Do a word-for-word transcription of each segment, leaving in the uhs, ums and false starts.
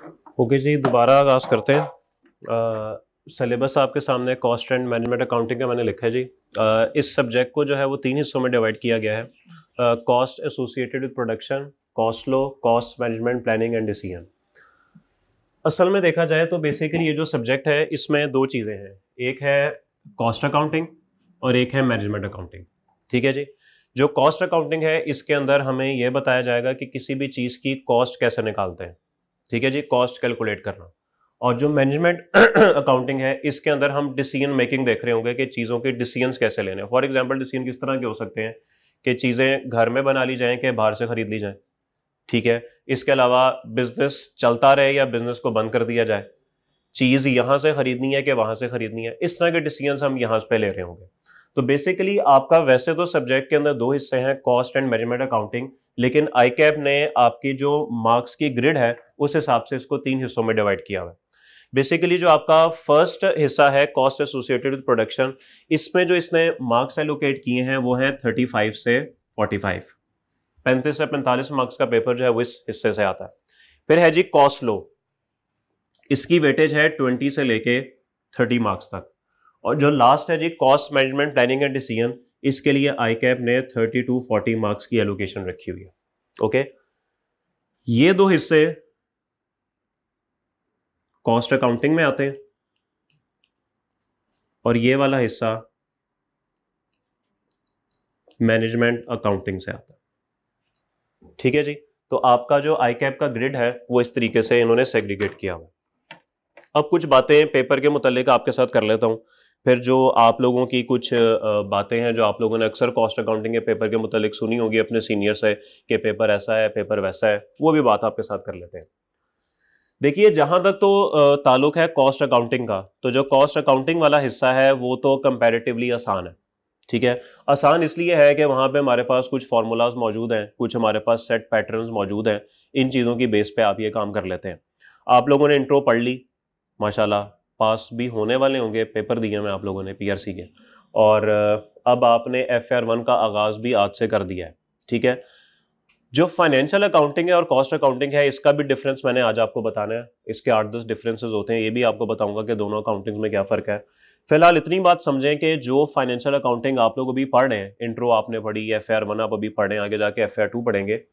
Okay जी, दोबारा आगाज़ करते हैं। सिलेबस आपके सामने कॉस्ट एंड मैनेजमेंट अकाउंटिंग का मैंने लिखा है जी। uh, इस सब्जेक्ट को जो है वो तीन हिस्सों में डिवाइड किया गया है। Cost associated with production, cost low, cost management, planning and decision. असल में देखा जाए तो बेसिकली ये जो सब्जेक्ट है इसमें दो चीज़ें हैं, एक है कॉस्ट अकाउंटिंग और एक है मैनेजमेंट अकाउंटिंग। ठीक है जी। जो कॉस्ट अकाउंटिंग है इसके अंदर हमें यह बताया जाएगा कि किसी भी चीज़ की कॉस्ट कैसे निकालते हैं। ठीक है जी, कॉस्ट कैलकुलेट करना। और जो मैनेजमेंट अकाउंटिंग है इसके अंदर हम डिसीजन मेकिंग देख रहे होंगे कि चीज़ों के डिसीजंस कैसे लेने हैं। फॉर एग्जांपल डिसीजन किस तरह के हो सकते हैं कि चीज़ें घर में बना ली जाएं कि बाहर से खरीद ली जाएं। ठीक है, इसके अलावा बिजनेस चलता रहे या बिजनेस को बंद कर दिया जाए, चीज़ यहाँ से खरीदनी है कि वहाँ से खरीदनी है, इस तरह के डिसीजंस हम यहाँ पे ले रहे होंगे। तो बेसिकली आपका वैसे तो सब्जेक्ट के अंदर दो हिस्से हैं, कॉस्ट एंड मैनेजमेंट अकाउंटिंग, लेकिन आई कैप ने आपकी जो मार्क्स की ग्रिड है उस हिसाब से इसको तीन हिस्सों में डिवाइड किया हुआ है। बेसिकली जो आपका फर्स्ट हिस्सा है कॉस्ट एसोसिएटेड विद प्रोडक्शन, इसमें जो इसने मार्क्स एलोकेट किए हैं वो है थर्टी फाइव से फोर्टी फाइव, पैंतीस से पैंतालीस मार्क्स का पेपर जो है वो इस हिस्से से आता है। फिर है जी कॉस्ट लो, इसकी वेटेज है ट्वेंटी से लेके थर्टी मार्क्स तक। और जो लास्ट है G cost management, planning and decision, इसके लिए आई कैप ने थर्टी टू फोर्टी मार्क्स की एलोकेशन रखी हुई है। ओके, ये दो हिस्से कॉस्ट अकाउंटिंग में आते हैं और ये वाला हिस्सा मैनेजमेंट अकाउंटिंग से आता है। ठीक है जी। तो आपका जो आई कैप का ग्रिड है वो इस तरीके से इन्होंने सेग्रीगेट किया हुआ। अब कुछ बातें पेपर के मुतालिक आपके साथ कर लेता हूं, फिर जो आप लोगों की कुछ बातें हैं जो आप लोगों ने अक्सर कॉस्ट अकाउंटिंग के पेपर के मुतालिक सुनी होगी अपने सीनियर से कि पेपर ऐसा है, पेपर वैसा है, वो भी बात आपके साथ कर लेते हैं। देखिए, जहां तक तो ताल्लुक है कॉस्ट अकाउंटिंग का, तो जो कॉस्ट अकाउंटिंग वाला हिस्सा है वो तो कंपैरेटिवली आसान है। ठीक है, आसान इसलिए है कि वहां पे हमारे पास कुछ फार्मूलाज मौजूद हैं, कुछ हमारे पास सेट पैटर्न्स मौजूद हैं, इन चीज़ों की बेस पे आप ये काम कर लेते हैं। आप लोगों ने इंट्रो पढ़ ली, माशाल्लाह पास भी होने वाले होंगे, पेपर दिए हैं आप लोगों ने पीआरसी के, और अब आपने एफ आर वन का आगाज़ भी आज से कर दिया है। ठीक है, जो फाइनेंशियल अकाउंटिंग है और कॉस्ट अकाउंटिंग है इसका भी डिफरेंस मैंने आज आपको बताना है। इसके आठ दस डिफरेंसेस होते हैं, ये भी आपको बताऊंगा कि दोनों अकाउंटिंग में क्या फ़र्क है। फिलहाल इतनी बात समझें कि जो फाइनेंशियल अकाउंटिंग आप लोग अभी पढ़ रहे हैं, इंट्रो आपने पढ़ी, एफ आर वन आप अभी पढ़ें, आगे जाके एफ आर टू पढ़ेंगे,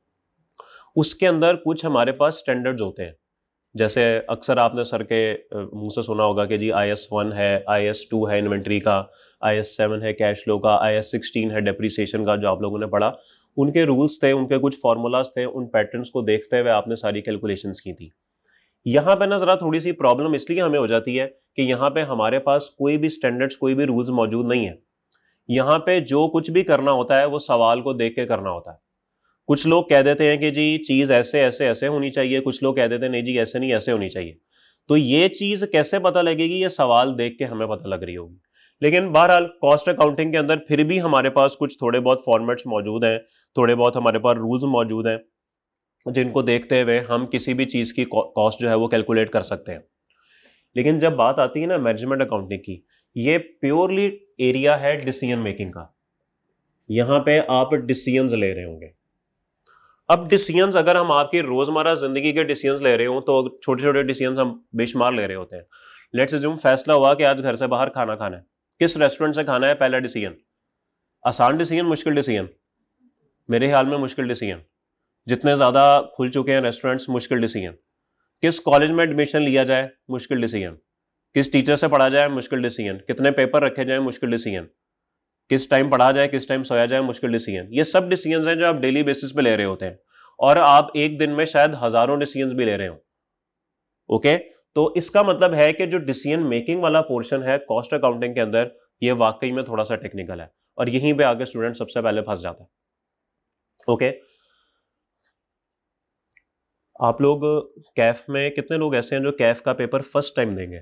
उसके अंदर कुछ हमारे पास स्टैंडर्ड्स होते हैं। जैसे अक्सर आपने सर के मुंह से सुना होगा कि जी आई एस वन है, आई एस टू है इन्वेंट्री का, आई एस सेवन है कैश फ्लो का, आई एस सिक्सटीन है डेप्रिसिएशन का, जो आप लोगों ने पढ़ा। उनके रूल्स थे, उनके कुछ फार्मूलाज थे, उन पैटर्न्स को देखते हुए आपने सारी कैलकुलेशंस की थी। यहाँ पे ना जरा थोड़ी सी प्रॉब्लम इसलिए हमें हो जाती है कि यहाँ पे हमारे पास कोई भी स्टैंडर्ड्स, कोई भी रूल्स मौजूद नहीं है। यहाँ पे जो कुछ भी करना होता है वो सवाल को देख के करना होता है। कुछ लोग कह देते हैं कि जी चीज ऐसे ऐसे ऐसे होनी चाहिए, कुछ लोग कह देते हैं नहीं जी ऐसे नहीं ऐसे होनी चाहिए। तो ये चीज कैसे पता लगेगी, ये सवाल देख के हमें पता लग रही होगी। लेकिन बहरहाल कॉस्ट अकाउंटिंग के अंदर फिर भी हमारे पास कुछ थोड़े बहुत फॉर्मेट्स मौजूद हैं, थोड़े बहुत हमारे पास रूल्स मौजूद हैं, जिनको देखते हुए हम किसी भी चीज की कॉस्ट जो है वो कैलकुलेट कर सकते हैं। लेकिन जब बात आती है ना मैनेजमेंट अकाउंटिंग की, ये प्योरली एरिया है डिसीजन मेकिंग का। यहां पे आप डिसीजंस ले रहे होंगे। अब डिसीजंस अगर हम आपकी रोजमर्रा जिंदगी के डिसीजंस ले रहे हो तो छोटे छोटे डिसीजंस हम बेशुमार ले रहे होते हैं। लेट्स अज्यूम फैसला हुआ कि आज घर से बाहर खाना खाना है, किस रेस्टोरेंट से खाना है, पहला डिसीजन। आसान डिसीजन, मुश्किल डिसीजन? मेरे ख्याल में मुश्किल डिसीजन। जितने ज्यादा खुल चुके हैं रेस्टोरेंट्स, मुश्किल डिसीजन। किस कॉलेज में एडमिशन लिया जाए, मुश्किल डिसीजन। किस टीचर से पढ़ा जाए, मुश्किल डिसीजन। कितने पेपर रखे जाए, मुश्किल डिसीजन। किस टाइम पढ़ा जाए, किस टाइम सोया जाए, मुश्किल डिसीजन। ये सब डिसीजन हैं जो आप डेली बेसिस पे ले रहे होते हैं, और आप एक दिन में शायद हजारों डिसीजन भी ले रहे हो। ओके, तो इसका मतलब है कि जो डिसीजन मेकिंग वाला पोर्शन है कॉस्ट अकाउंटिंग के अंदर, ये वाकई में थोड़ा सा टेक्निकल है, और यहीं पे आगे स्टूडेंट सबसे पहले फंस जाता है। ओके, आप लोग कैफ में कितने लोग ऐसे हैं जो कैफ का पेपर फर्स्ट टाइम देंगे?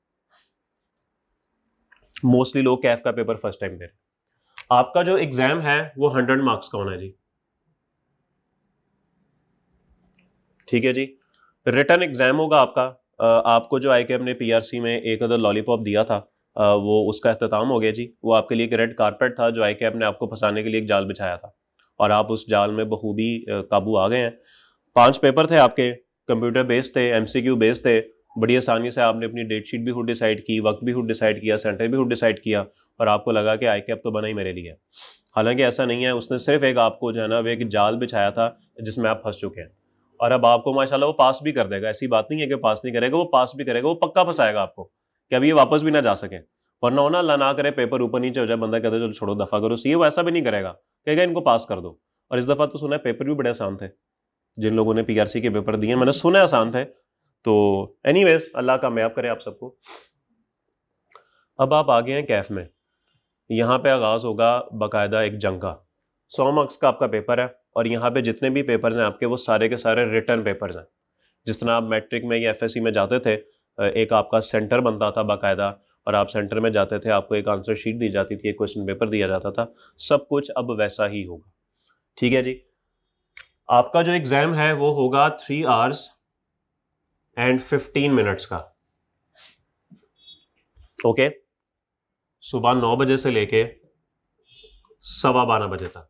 मोस्टली लोग कैफ का पेपर फर्स्ट टाइम दे रहे हैं। आपका जो एग्जाम है वो हंड्रेड मार्क्स का होना है जी। ठीक है जी, रिटर्न एग्जाम होगा आपका। आपको जो आई के अपने पीआरसी में एक अदर लॉलीपॉप दिया था, वो उसका अख्ताम हो गया जी। वो आपके लिए एक रेड कारपेट था जो आई के अपने आपको फंसाने के लिए एक जाल बिछाया था, और आप उस जाल में बखूबी काबू आ गए हैं। पांच पेपर थे आपके, कंप्यूटर बेस्ड थे, एमसीक्यू बेस्ड थे, बड़ी आसानी से आपने अपनी डेट शीट भी खुद डिसाइड की, वक्त भी खुद डिसाइड किया, सेंटर भी खुद डिसाइड किया, और आपको लगा कि आई कैप तो बना ही मेरे लिए। हालांकि ऐसा नहीं है, उसने सिर्फ एक आपको जो है ना एक जाल बिछाया था जिसमें आप फंस चुके हैं, और अब आपको माशाल्लाह वो पास भी कर देगा। ऐसी बात नहीं है कि पास नहीं करेगा, वो पास भी करेगा, वो पक्का फंसाएगा आपको कि अभी ये वापस भी ना जा सके। वरना हो ना, अल्लाह ना करे पेपर ऊपर नीचे हो जाए, बंदा कहता है चलो छोड़ो दफा करो, सी वो ऐसा भी नहीं करेगा, कहेगा इनको पास कर दो। और इस दफा तो सुना है पेपर भी बड़े आसान थे, जिन लोगों ने पीआरसी के पेपर दिए मैंने सुना है आसान थे। तो एनीवेज अल्लाह कामयाब करे आप सबको। अब आप आ गए हैं कैफ में, यहाँ पे आगाज होगा बाकायदा एक जंग का। सौ मार्क्स का आपका पेपर है, और यहाँ पे जितने भी पेपर्स हैं आपके वो सारे के सारे रिटर्न पेपर्स हैं। जिस तरह आप मैट्रिक में या एफएससी में जाते थे, एक आपका सेंटर बनता था बाकायदा, और आप सेंटर में जाते थे, आपको एक आंसर शीट दी जाती थी, एक क्वेश्चन पेपर दिया जाता था, सब कुछ अब वैसा ही होगा। ठीक है जी। आपका जो एग्जाम है वो होगा three hours and fifteen minutes का। ओके, सुबह नौ बजे से लेके सवा बारह बजे तक।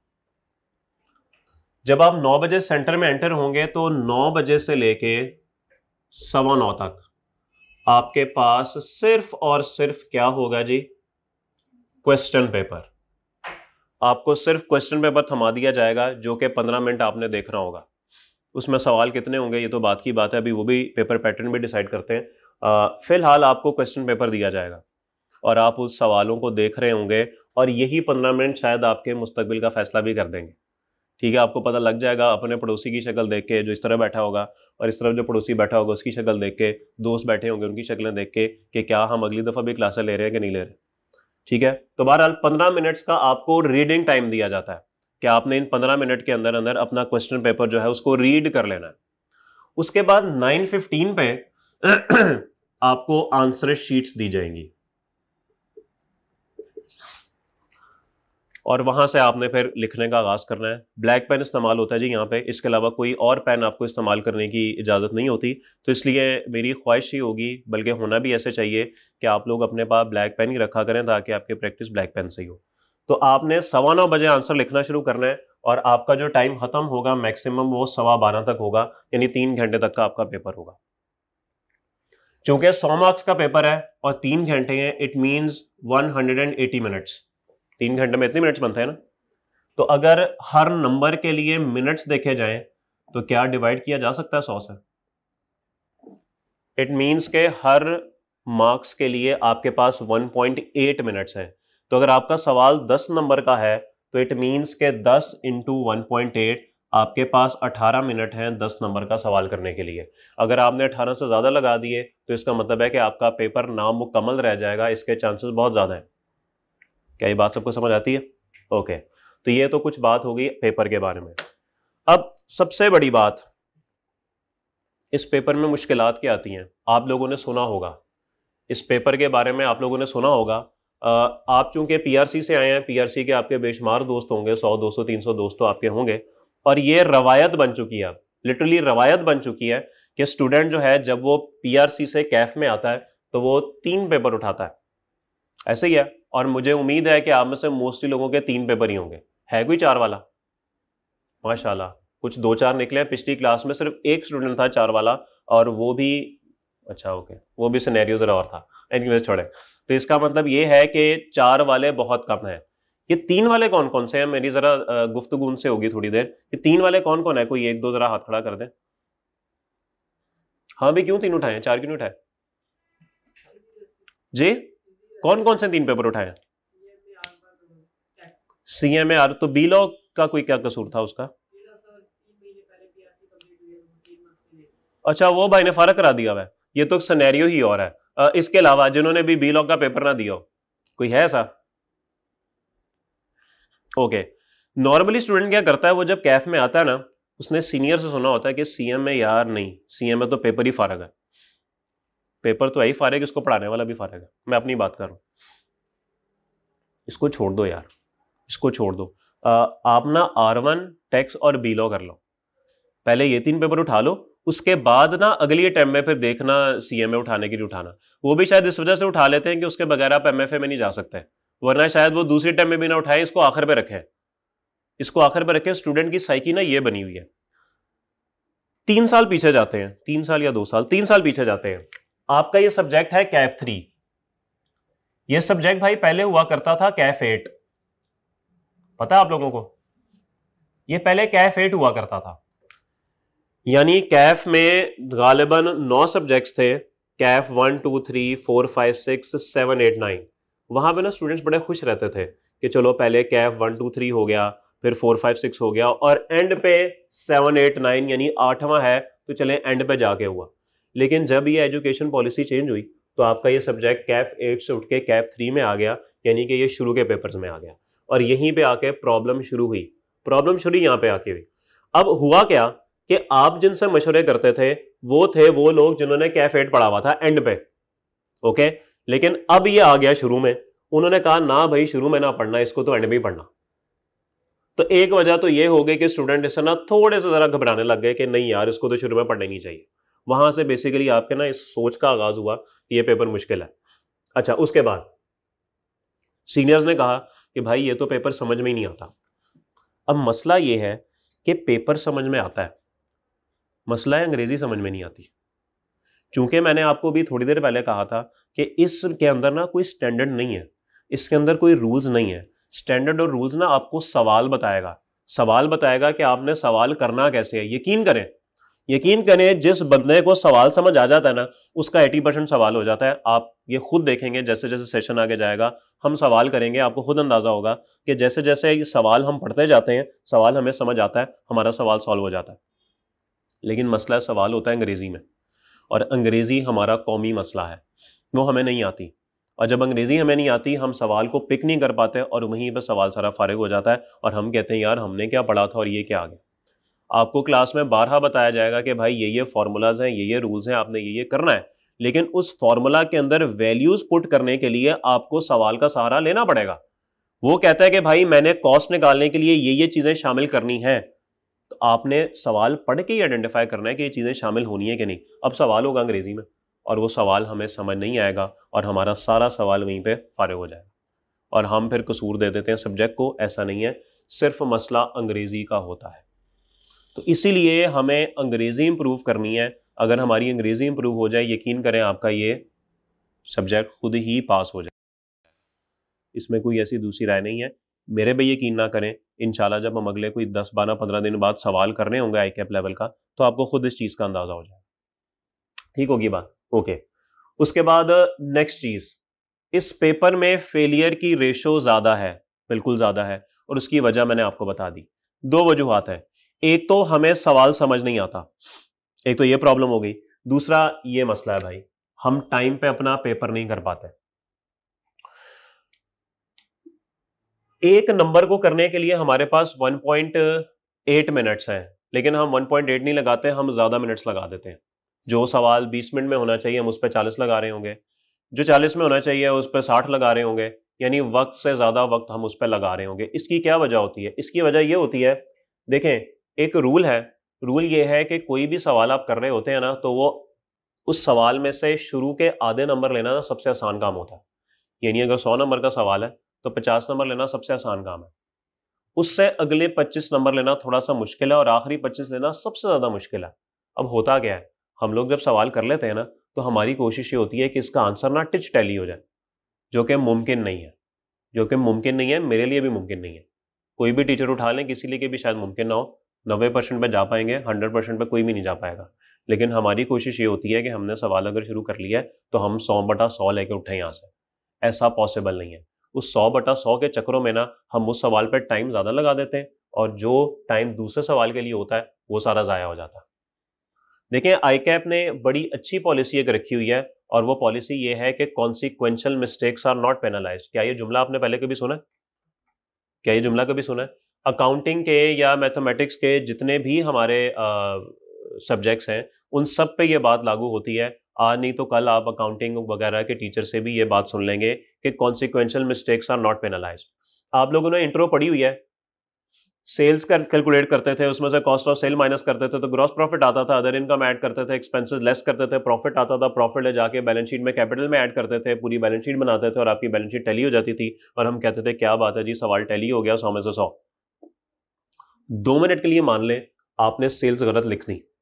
जब आप नौ बजे सेंटर में एंटर होंगे तो नौ बजे से लेके सवा नौ तक आपके पास सिर्फ और सिर्फ क्या होगा जी, क्वेश्चन पेपर। आपको सिर्फ क्वेश्चन पेपर थमा दिया जाएगा, जो कि पंद्रह मिनट आपने देखना होगा। उसमें सवाल कितने होंगे ये तो बात की बात है, अभी वो भी पेपर पैटर्न भी डिसाइड करते हैं। फिलहाल आपको क्वेश्चन पेपर दिया जाएगा और आप उस सवालों को देख रहे होंगे, और यही पंद्रह मिनट शायद आपके मुस्तकबिल का फैसला भी कर देंगे। ठीक है, आपको पता लग जाएगा अपने पड़ोसी की शक्ल देख के, जो इस तरह बैठा होगा, और इस तरफ जो पड़ोसी बैठा होगा उसकी शक्ल देख के, दोस्त बैठे होंगे उनकी शक्लें देख के, कि क्या हम अगली दफा भी क्लासें ले रहे हैं कि नहीं ले रहे। ठीक है, तो बहरहाल पंद्रह मिनट्स का आपको रीडिंग टाइम दिया जाता है कि आपने इन पंद्रह मिनट के अंदर अंदर अपना क्वेश्चन पेपर जो है उसको रीड कर लेना है। उसके बाद नाइन फिफ्टीन पे आपको आंसर शीट्स दी जाएंगी, और वहां से आपने फिर लिखने का आगाज करना है। ब्लैक पेन इस्तेमाल होता है जी यहाँ पे, इसके अलावा कोई और पेन आपको इस्तेमाल करने की इजाजत नहीं होती। तो इसलिए मेरी ख्वाहिश ही होगी, बल्कि होना भी ऐसे चाहिए, कि आप लोग अपने पास ब्लैक पेन ही रखा करें ताकि आपकी प्रैक्टिस ब्लैक पेन से ही हो। तो आपने सवा नौ बजे आंसर लिखना शुरू करना है, और आपका जो टाइम खत्म होगा मैक्सिमम वो सवा बारह तक होगा, यानी तीन घंटे तक का आपका पेपर होगा। चूंकि सौ मार्क्स का पेपर है और तीन घंटे हैं, it means one hundred and eighty minutes. तीन घंटे में इतने मिनट्स बनते हैं ना, तो अगर हर नंबर के लिए मिनट्स देखे जाएं तो क्या डिवाइड किया जा सकता है सौ से? इट मींस के हर मार्क्स के लिए आपके पास वन पॉइंट एट मिनट्स हैं। तो अगर आपका सवाल दस नंबर का है तो इट मींस के दस इंटू वन पॉइंट एट, आपके पास अठारह मिनट हैं दस नंबर का सवाल करने के लिए। अगर आपने अठारह से ज्यादा लगा दिए तो इसका मतलब है कि आपका पेपर नामुकम्मल रह जाएगा, इसके चांसेस बहुत ज्यादा हैं। क्या ये बात सबको समझ आती है? ओके, तो ये तो कुछ बात होगी पेपर के बारे में। अब सबसे बड़ी बात, इस पेपर में मुश्किलात क्या आती हैं? आप लोगों ने सुना होगा इस पेपर के बारे में, आप लोगों ने सुना होगा। आप चूंकि पीआरसी से आए हैं, पीआरसी के आपके बेशुमार दोस्त होंगे, सौ दो सौ तीन सौ दोस्त तो आपके होंगे, और ये रवायत बन चुकी है, लिटरली रवायत बन चुकी है कि स्टूडेंट जो है जब वो पीआरसी से कैफ में आता है तो वो तीन पेपर उठाता है। ऐसे ही है, और मुझे उम्मीद है कि आप में से मोस्टली लोगों के तीन पेपर ही होंगे। है कोई चार वाला? माशाल्लाह, कुछ दो चार निकले हैं। पिछली क्लास में सिर्फ एक स्टूडेंट था चार वाला, और वो भी अच्छा ओके वो भी सिनेरियो जरा और था, एनीवेज छोड़े। तो इसका मतलब ये है कि चार वाले बहुत कम है। ये तीन वाले कौन कौन से हैं? मेरी जरा गुफ्तगू उनसे होगी थोड़ी देर। ये तीन वाले कौन कौन है? कोई एक दो जरा हाथ खड़ा कर दे। हाँ भी, क्यों तीन उठाए, चार क्यों नहीं उठाए जी? कौन कौन से तीन पेपर उठाए? सीएमए तो बी लॉ का कोई क्या कसूर था उसका? अच्छा, वो भाई ने फर्क करा दिया हुआ। ये तो सिनेरियो ही और है। इसके अलावा जिन्होंने भी बी लॉ का पेपर ना दिया हो, कोई है ऐसा? ओके, नॉर्मली स्टूडेंट क्या करता है, वो जब कैफ में आता है ना, उसने सीनियर से सुना होता है कि सीएमए यार नहीं, सीएमए तो पेपर ही फारग है, पेपर तो यही फारग, इसको पढ़ाने वाला भी फारग है। मैं अपनी बात कर रहा हूं, इसको छोड़ दो यार, इसको छोड़ दो। आ, आप ना आर वन टैक्स और बी लॉ कर लो, पहले ये तीन पेपर उठा लो, उसके बाद ना अगली अटेम्प्ट में फिर देखना सीएमए उठाने की नहीं उठाना। वो भी शायद इस वजह से उठा लेते हैं कि उसके बगैर आप एमएफए में नहीं जा सकते, वरना शायद वो दूसरी अटेम्प्ट में भी ना उठाए, इसको आखिर पे रखें, इसको आखिर पे रखें। स्टूडेंट की साइकी ना ये बनी हुई है, तीन साल पीछे जाते हैं, तीन साल या दो साल, तीन साल पीछे जाते हैं। आपका ये सब्जेक्ट है कैफ थ्री। ये सब्जेक्ट भाई पहले हुआ करता था कैफ एट, पता है आप लोगों को? ये पहले कैफ एट हुआ करता था। यानी कैफ में गालिबन नौ सब्जेक्ट्स थे, CAF one two three four five six seven eight nine. वहां पे ना स्टूडेंट्स बड़े खुश रहते थे कि चलो पहले कैफ वन टू थ्री हो गया, फिर फोर फाइव सिक्स हो गया, और एंड पे सेवन एट नाइन यानी आठवां है तो चले एंड पे जाके हुआ। लेकिन जब ये एजुकेशन पॉलिसी चेंज हुई तो आपका ये सब्जेक्ट कैफ एट से उठ के कैफ थ्री में आ गया, यानी कि ये शुरू के पेपर्स में आ गया, और यहीं पे आके प्रॉब्लम शुरू हुई। प्रॉब्लम शुरू यहां पे आके हुई। अब हुआ क्या कि आप जिनसे मशवरे करते थे वो थे वो लोग जिन्होंने कैफ एट पढ़ा हुआ था एंड पे, ओके। लेकिन अब ये आ गया शुरू में, उन्होंने कहा ना भाई शुरू में ना पढ़ना, इसको तो एंड में ही पढ़ना। तो एक वजह तो ये हो गई कि स्टूडेंट इससे ना थोड़े से जरा घबराने लग गए कि नहीं यार इसको तो शुरू में पढ़ना नहीं चाहिए। वहां से बेसिकली आपके ना इस सोच का आगाज हुआ कि ये पेपर मुश्किल है। अच्छा, उसके बाद सीनियर्स ने कहा कि भाई ये तो पेपर समझ में ही नहीं आता। अब मसला ये है कि पेपर समझ में आता है, मसला है अंग्रेजी समझ में नहीं आती। चूंकि मैंने आपको भी थोड़ी देर पहले कहा था कि इसके अंदर ना कोई स्टैंडर्ड नहीं है, इसके अंदर कोई रूल्स नहीं है। स्टैंडर्ड और रूल्स ना आपको सवाल बताएगा, सवाल बताएगा कि आपने सवाल करना कैसे है। यकीन करें, यकीन करें जिस बंदे को सवाल समझ आ जाता है ना उसका अस्सी परसेंट सवाल हो जाता है। आप ये खुद देखेंगे जैसे जैसे सेशन आगे जाएगा, हम सवाल करेंगे, आपको खुद अंदाजा होगा कि जैसे जैसे ये सवाल हम पढ़ते जाते हैं सवाल हमें समझ आता है, हमारा सवाल सॉल्व हो जाता है। लेकिन मसला सवाल होता है अंग्रेजी में, और अंग्रेजी हमारा कौमी मसला है, वो हमें नहीं आती। और जब अंग्रेजी हमें नहीं आती हम सवाल को पिक नहीं कर पाते और वहीं पर सवाल सारा फारिग हो जाता है और हम कहते हैं यार हमने क्या पढ़ा था और ये क्या आ गया। आपको क्लास में बारहा बताया जाएगा कि भाई ये ये फॉर्मूलाज हैं, ये ये रूल्स हैं, आपने ये ये करना है, लेकिन उस फॉर्मूला के अंदर वैल्यूज पुट करने के लिए आपको सवाल का सहारा लेना पड़ेगा। वो कहता है कि भाई मैंने कॉस्ट निकालने के लिए ये ये चीजें शामिल करनी है, तो आपने सवाल पढ़ के ही आइडेंटिफाई करना है कि ये चीजें शामिल होनी है कि नहीं। अब सवाल होगा अंग्रेजी में और वो सवाल हमें समझ नहीं आएगा और हमारा सारा सवाल वहीं पे फारिग हो जाएगा और हम फिर कसूर दे देते हैं सब्जेक्ट को। ऐसा नहीं है, सिर्फ मसला अंग्रेजी का होता है। तो इसीलिए हमें अंग्रेजी इंप्रूव करनी है। अगर हमारी अंग्रेजी इंप्रूव हो जाए, यकीन करें आपका ये सब्जेक्ट खुद ही पास हो जाए, इसमें कोई ऐसी दूसरी राय नहीं है। मेरे पे यकीन ना करें, इंशाल्लाह जब हम अगले कोई दस बारह पंद्रह दिन बाद सवाल करने होंगे आई कैप लेवल का तो आपको खुद इस चीज का अंदाजा हो जाए। ठीक होगी बात? ओके। उसके बाद नेक्स्ट चीज, इस पेपर में फेलियर की रेशो ज्यादा है, बिल्कुल ज्यादा है, और उसकी वजह मैंने आपको बता दी। दो वजूहात है, एक तो हमें सवाल समझ नहीं आता, एक तो ये प्रॉब्लम हो गई। दूसरा ये मसला है भाई, हम टाइम पे अपना पेपर नहीं कर पाते। एक नंबर को करने के लिए हमारे पास वन पॉइंट एट मिनट्स हैं, लेकिन हम वन पॉइंट एट नहीं लगाते, हम ज्यादा मिनट्स लगा देते हैं। जो सवाल बीस मिनट में होना चाहिए हम उस पर चालीस लगा रहे होंगे, जो चालीस में होना चाहिए उस पर साठ लगा रहे होंगे, यानी वक्त से ज्यादा वक्त हम उस पर लगा रहे होंगे। इसकी क्या वजह होती है? इसकी वजह यह होती है, देखें एक रूल है, रूल ये है कि कोई भी सवाल आप कर रहे होते हैं ना तो वो उस सवाल में से शुरू के आधे नंबर लेना ना सबसे आसान काम होता है। यानी अगर सौ नंबर का सवाल है तो पचास नंबर लेना सबसे आसान काम है, उससे अगले पच्चीस नंबर लेना थोड़ा सा मुश्किल है और आखिरी पच्चीस लेना सबसे ज्यादा मुश्किल है। अब होता क्या है, हम लोग जब सवाल कर लेते हैं ना तो हमारी कोशिश ये होती है कि इसका आंसर ना टिच टैली हो जाए, जो कि मुमकिन नहीं है, जो कि मुमकिन नहीं है, मेरे लिए भी मुमकिन नहीं है। कोई भी टीचर उठा लें, किसी लिए भी शायद मुमकिन ना हो। नब्बे परसेंट पे जा पाएंगे, हंड्रेड परसेंट पे कोई भी नहीं जा पाएगा। लेकिन हमारी कोशिश ये होती है कि हमने सवाल अगर शुरू कर लिया है तो हम सौ बटा सौ लेके उठे यहाँ से। ऐसा पॉसिबल नहीं है। उस सौ बटा सौ के चक्करों में ना हम उस सवाल पर टाइम ज्यादा लगा देते हैं और जो टाइम दूसरे सवाल के लिए होता है वो सारा जाया हो जाता है। देखें आई कैप ने बड़ी अच्छी पॉलिसी एक रखी हुई है और वो पॉलिसी ये है कि consequential mistakes are not penalised. क्या ये जुमला आपने पहले कभी सुना है? क्या ये जुमला कभी सुना है? अकाउंटिंग के या मैथमेटिक्स के जितने भी हमारे सब्जेक्ट्स हैं उन सब पे ये बात लागू होती है। आज नहीं तो कल आप अकाउंटिंग वगैरह के टीचर से भी ये बात सुन लेंगे कि consequential mistakes are not penalised. आप लोगों ने इंट्रो पढ़ी हुई है, सेल्स कर कैलकुलेट करते थे, उसमें से कॉस्ट ऑफ सेल माइनस करते थे तो ग्रॉस प्रॉफिट आता था, अदर इनकम ऐड करते थे, एक्सपेंसेस लेस करते थे, प्रॉफिट आता था, प्रॉफिट ले जाके बैलेंस शीट में कैपिटल में ऐड करते थे, पूरी बैलेंस शीट बनाते थे और आपकी बैलेंस शीट टैली हो जाती थी और हम कहते थे क्या बात है जी सवाल टैली हो गया, सौ में से सौ। दो मिनट के लिए मान लें आपने सेल्स गलत लिख दी,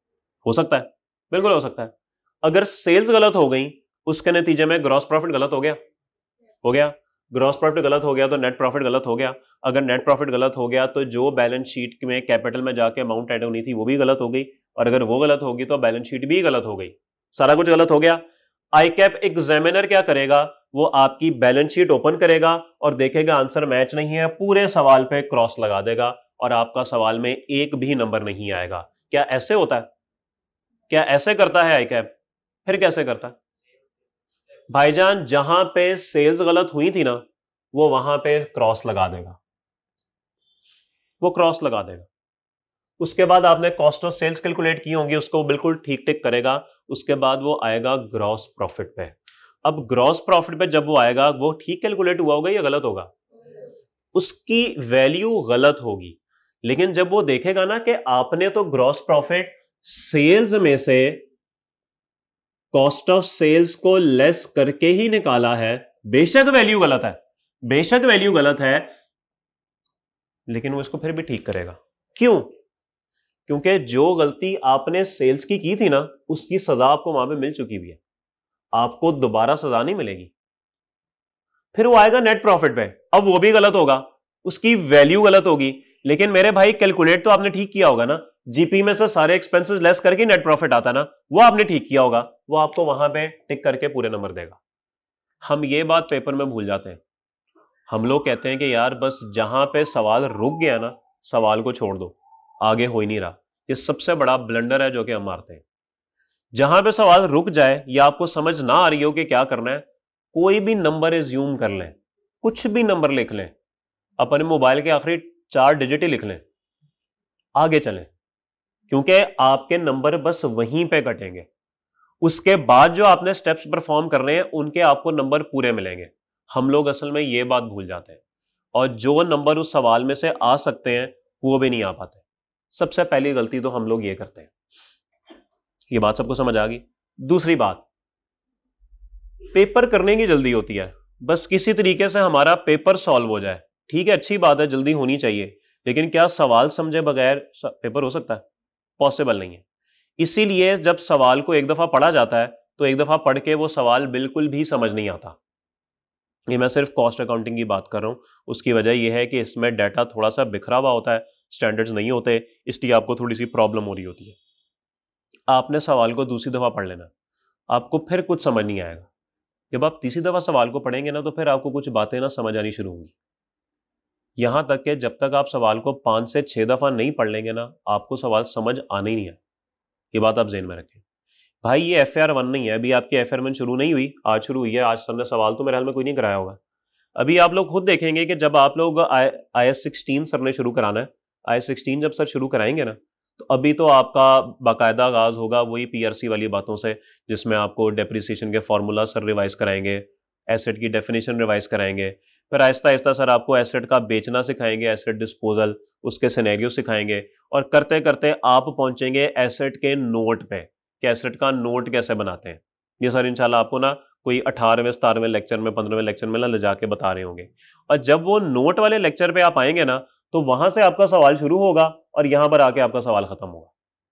हो सकता है, बिल्कुल हो सकता है। अगर सेल्स गलत हो गई उसके नतीजे में ग्रॉस प्रॉफिट गलत हो गया, हो गया ग्रॉस प्रॉफिट गलत हो गया तो नेट प्रॉफिट गलत हो गया। अगर नेट प्रॉफिट गलत हो गया तो जो बैलेंस शीट में कैपिटल में जाके अमाउंट ऐड होनी थी वो भी गलत हो गई, और अगर वो गलत होगी तो बैलेंस शीट भी गलत हो गई, सारा कुछ गलत हो गया। आई कैप एग्जामिनर क्या करेगा, वो आपकी बैलेंस शीट ओपन करेगा और देखेगा आंसर मैच नहीं है, पूरे सवाल पे क्रॉस लगा देगा और आपका सवाल में एक भी नंबर नहीं आएगा। क्या ऐसे होता है? क्या ऐसे करता है आई कैप? फिर कैसे करता है भाईजान? जहां पे सेल्स गलत हुई थी ना, वो वहां पे क्रॉस लगा देगा, वो क्रॉस लगा देगा। उसके बाद आपने कॉस्ट ऑफ सेल्स कैलकुलेट की होंगी, उसको बिल्कुल ठीक टिक करेगा। उसके बाद वो आएगा ग्रॉस प्रॉफिट पे। अब ग्रॉस प्रॉफिट पे जब वो आएगा, वो ठीक कैलकुलेट हुआ होगा या गलत होगा? उसकी वैल्यू गलत होगी। लेकिन जब वो देखेगा ना कि आपने तो ग्रॉस प्रॉफिट सेल्स में से कॉस्ट ऑफ सेल्स को लेस करके ही निकाला है, बेशक वैल्यू गलत है, बेशक वैल्यू गलत है, लेकिन वो इसको फिर भी ठीक करेगा। क्यों? क्योंकि जो गलती आपने सेल्स की की थी ना, उसकी सजा आपको वहां पे मिल चुकी हुई है, आपको दोबारा सजा नहीं मिलेगी। फिर वो आएगा नेट प्रॉफिट पे, अब वो भी गलत होगा, उसकी वैल्यू गलत होगी, लेकिन मेरे भाई कैलकुलेट तो आपने ठीक किया होगा ना, जीपी में से सारे एक्सपेंसेस लेस करके नेट प्रॉफिट आता ना, वो आपने ठीक किया होगा, वो आपको वहां पे टिक करके पूरे नंबर देगा। हम ये बात पेपर में भूल जाते हैं। हम लोग कहते हैं कि यार बस जहां पे सवाल रुक गया ना, सवाल को छोड़ दो, आगे हो ही नहीं रहा। ये सबसे बड़ा ब्लंडर है जो कि हम मारते हैं। जहां पे सवाल रुक जाए या आपको समझ ना आ रही हो कि क्या करना है, कोई भी नंबर एज्यूम कर लें, कुछ भी नंबर लिख लें, अपने मोबाइल के आखिरी चार डिजिट ही लिख लें, आगे चलें, क्योंकि आपके नंबर बस वहीं पे कटेंगे। उसके बाद जो आपने स्टेप्स परफॉर्म कर रहे हैं उनके आपको नंबर पूरे मिलेंगे। हम लोग असल में ये बात भूल जाते हैं, और जो नंबर उस सवाल में से आ सकते हैं वो भी नहीं आ पाते। सबसे पहली गलती तो हम लोग ये करते हैं। ये बात सबको समझ आ गई? दूसरी बात, पेपर करने की जल्दी होती है, बस किसी तरीके से हमारा पेपर सॉल्व हो जाए। ठीक है, अच्छी बात है, जल्दी होनी चाहिए, लेकिन क्या सवाल समझे बगैर पेपर हो सकता है? पॉसिबल नहीं है। इसीलिए जब सवाल को एक दफा पढ़ा जाता है तो एक दफा पढ़ के वो सवाल बिल्कुल भी समझ नहीं आता। ये मैं सिर्फ कॉस्ट अकाउंटिंग की बात कर रहा हूं। उसकी वजह यह है कि इसमें डाटा थोड़ा सा बिखरा हुआ होता है, स्टैंडर्ड्स नहीं होते, इसलिए आपको थोड़ी सी प्रॉब्लम हो रही होती है। आपने सवाल को दूसरी दफा पढ़ लेना, आपको फिर कुछ समझ नहीं आएगा। जब आप तीसरी दफा सवाल को पढ़ेंगे ना, तो फिर आपको कुछ बातें ना समझ आनी शुरू होंगी। यहां तक कि जब तक आप सवाल को पांच से छह दफा नहीं पढ़ लेंगे ना, आपको सवाल समझ आना ही नहीं है। ये बात आप जेहन में रखें। भाई ये एफ आर वन नहीं है, अभी आपकी एफ आर वन शुरू नहीं हुई, आज शुरू हुई है। आज सबने सवाल तो मेरे हाल में कोई नहीं कराया होगा। अभी आप लोग खुद देखेंगे कि जब आप लोग आई एस सिक्सटीन सर ने शुरू कराना है, आई एस सिक्सटीन जब सर शुरू कराएंगे ना, तो अभी तो आपका बाकायदा आगाज होगा वही पीआरसी वाली बातों से, जिसमें आपको डेप्रिसिएशन के फॉर्मूला सर रिवाइज कराएंगे, एसेट की डेफिनेशन रिवाइज कराएंगे, फिर आहिस्ता आहिस्ता सर आपको एसेट का बेचना सिखाएंगे, एसेट डिस्पोजल, उसके सिनेरियो सिखाएंगे, और करते करते आप पहुंचेंगे एसेट के नोट पे कि एसेट का नोट कैसे बनाते हैं। ये सर इंशाल्लाह आपको ना कोई अठारहवें सतारहवें लेक्चर में, पंद्रहवें लेक्चर में ना ले जाके बता रहे होंगे। और जब वो नोट वाले लेक्चर पे आप आएंगे ना, तो वहां से आपका सवाल शुरू होगा और यहां पर आके आपका सवाल खत्म होगा।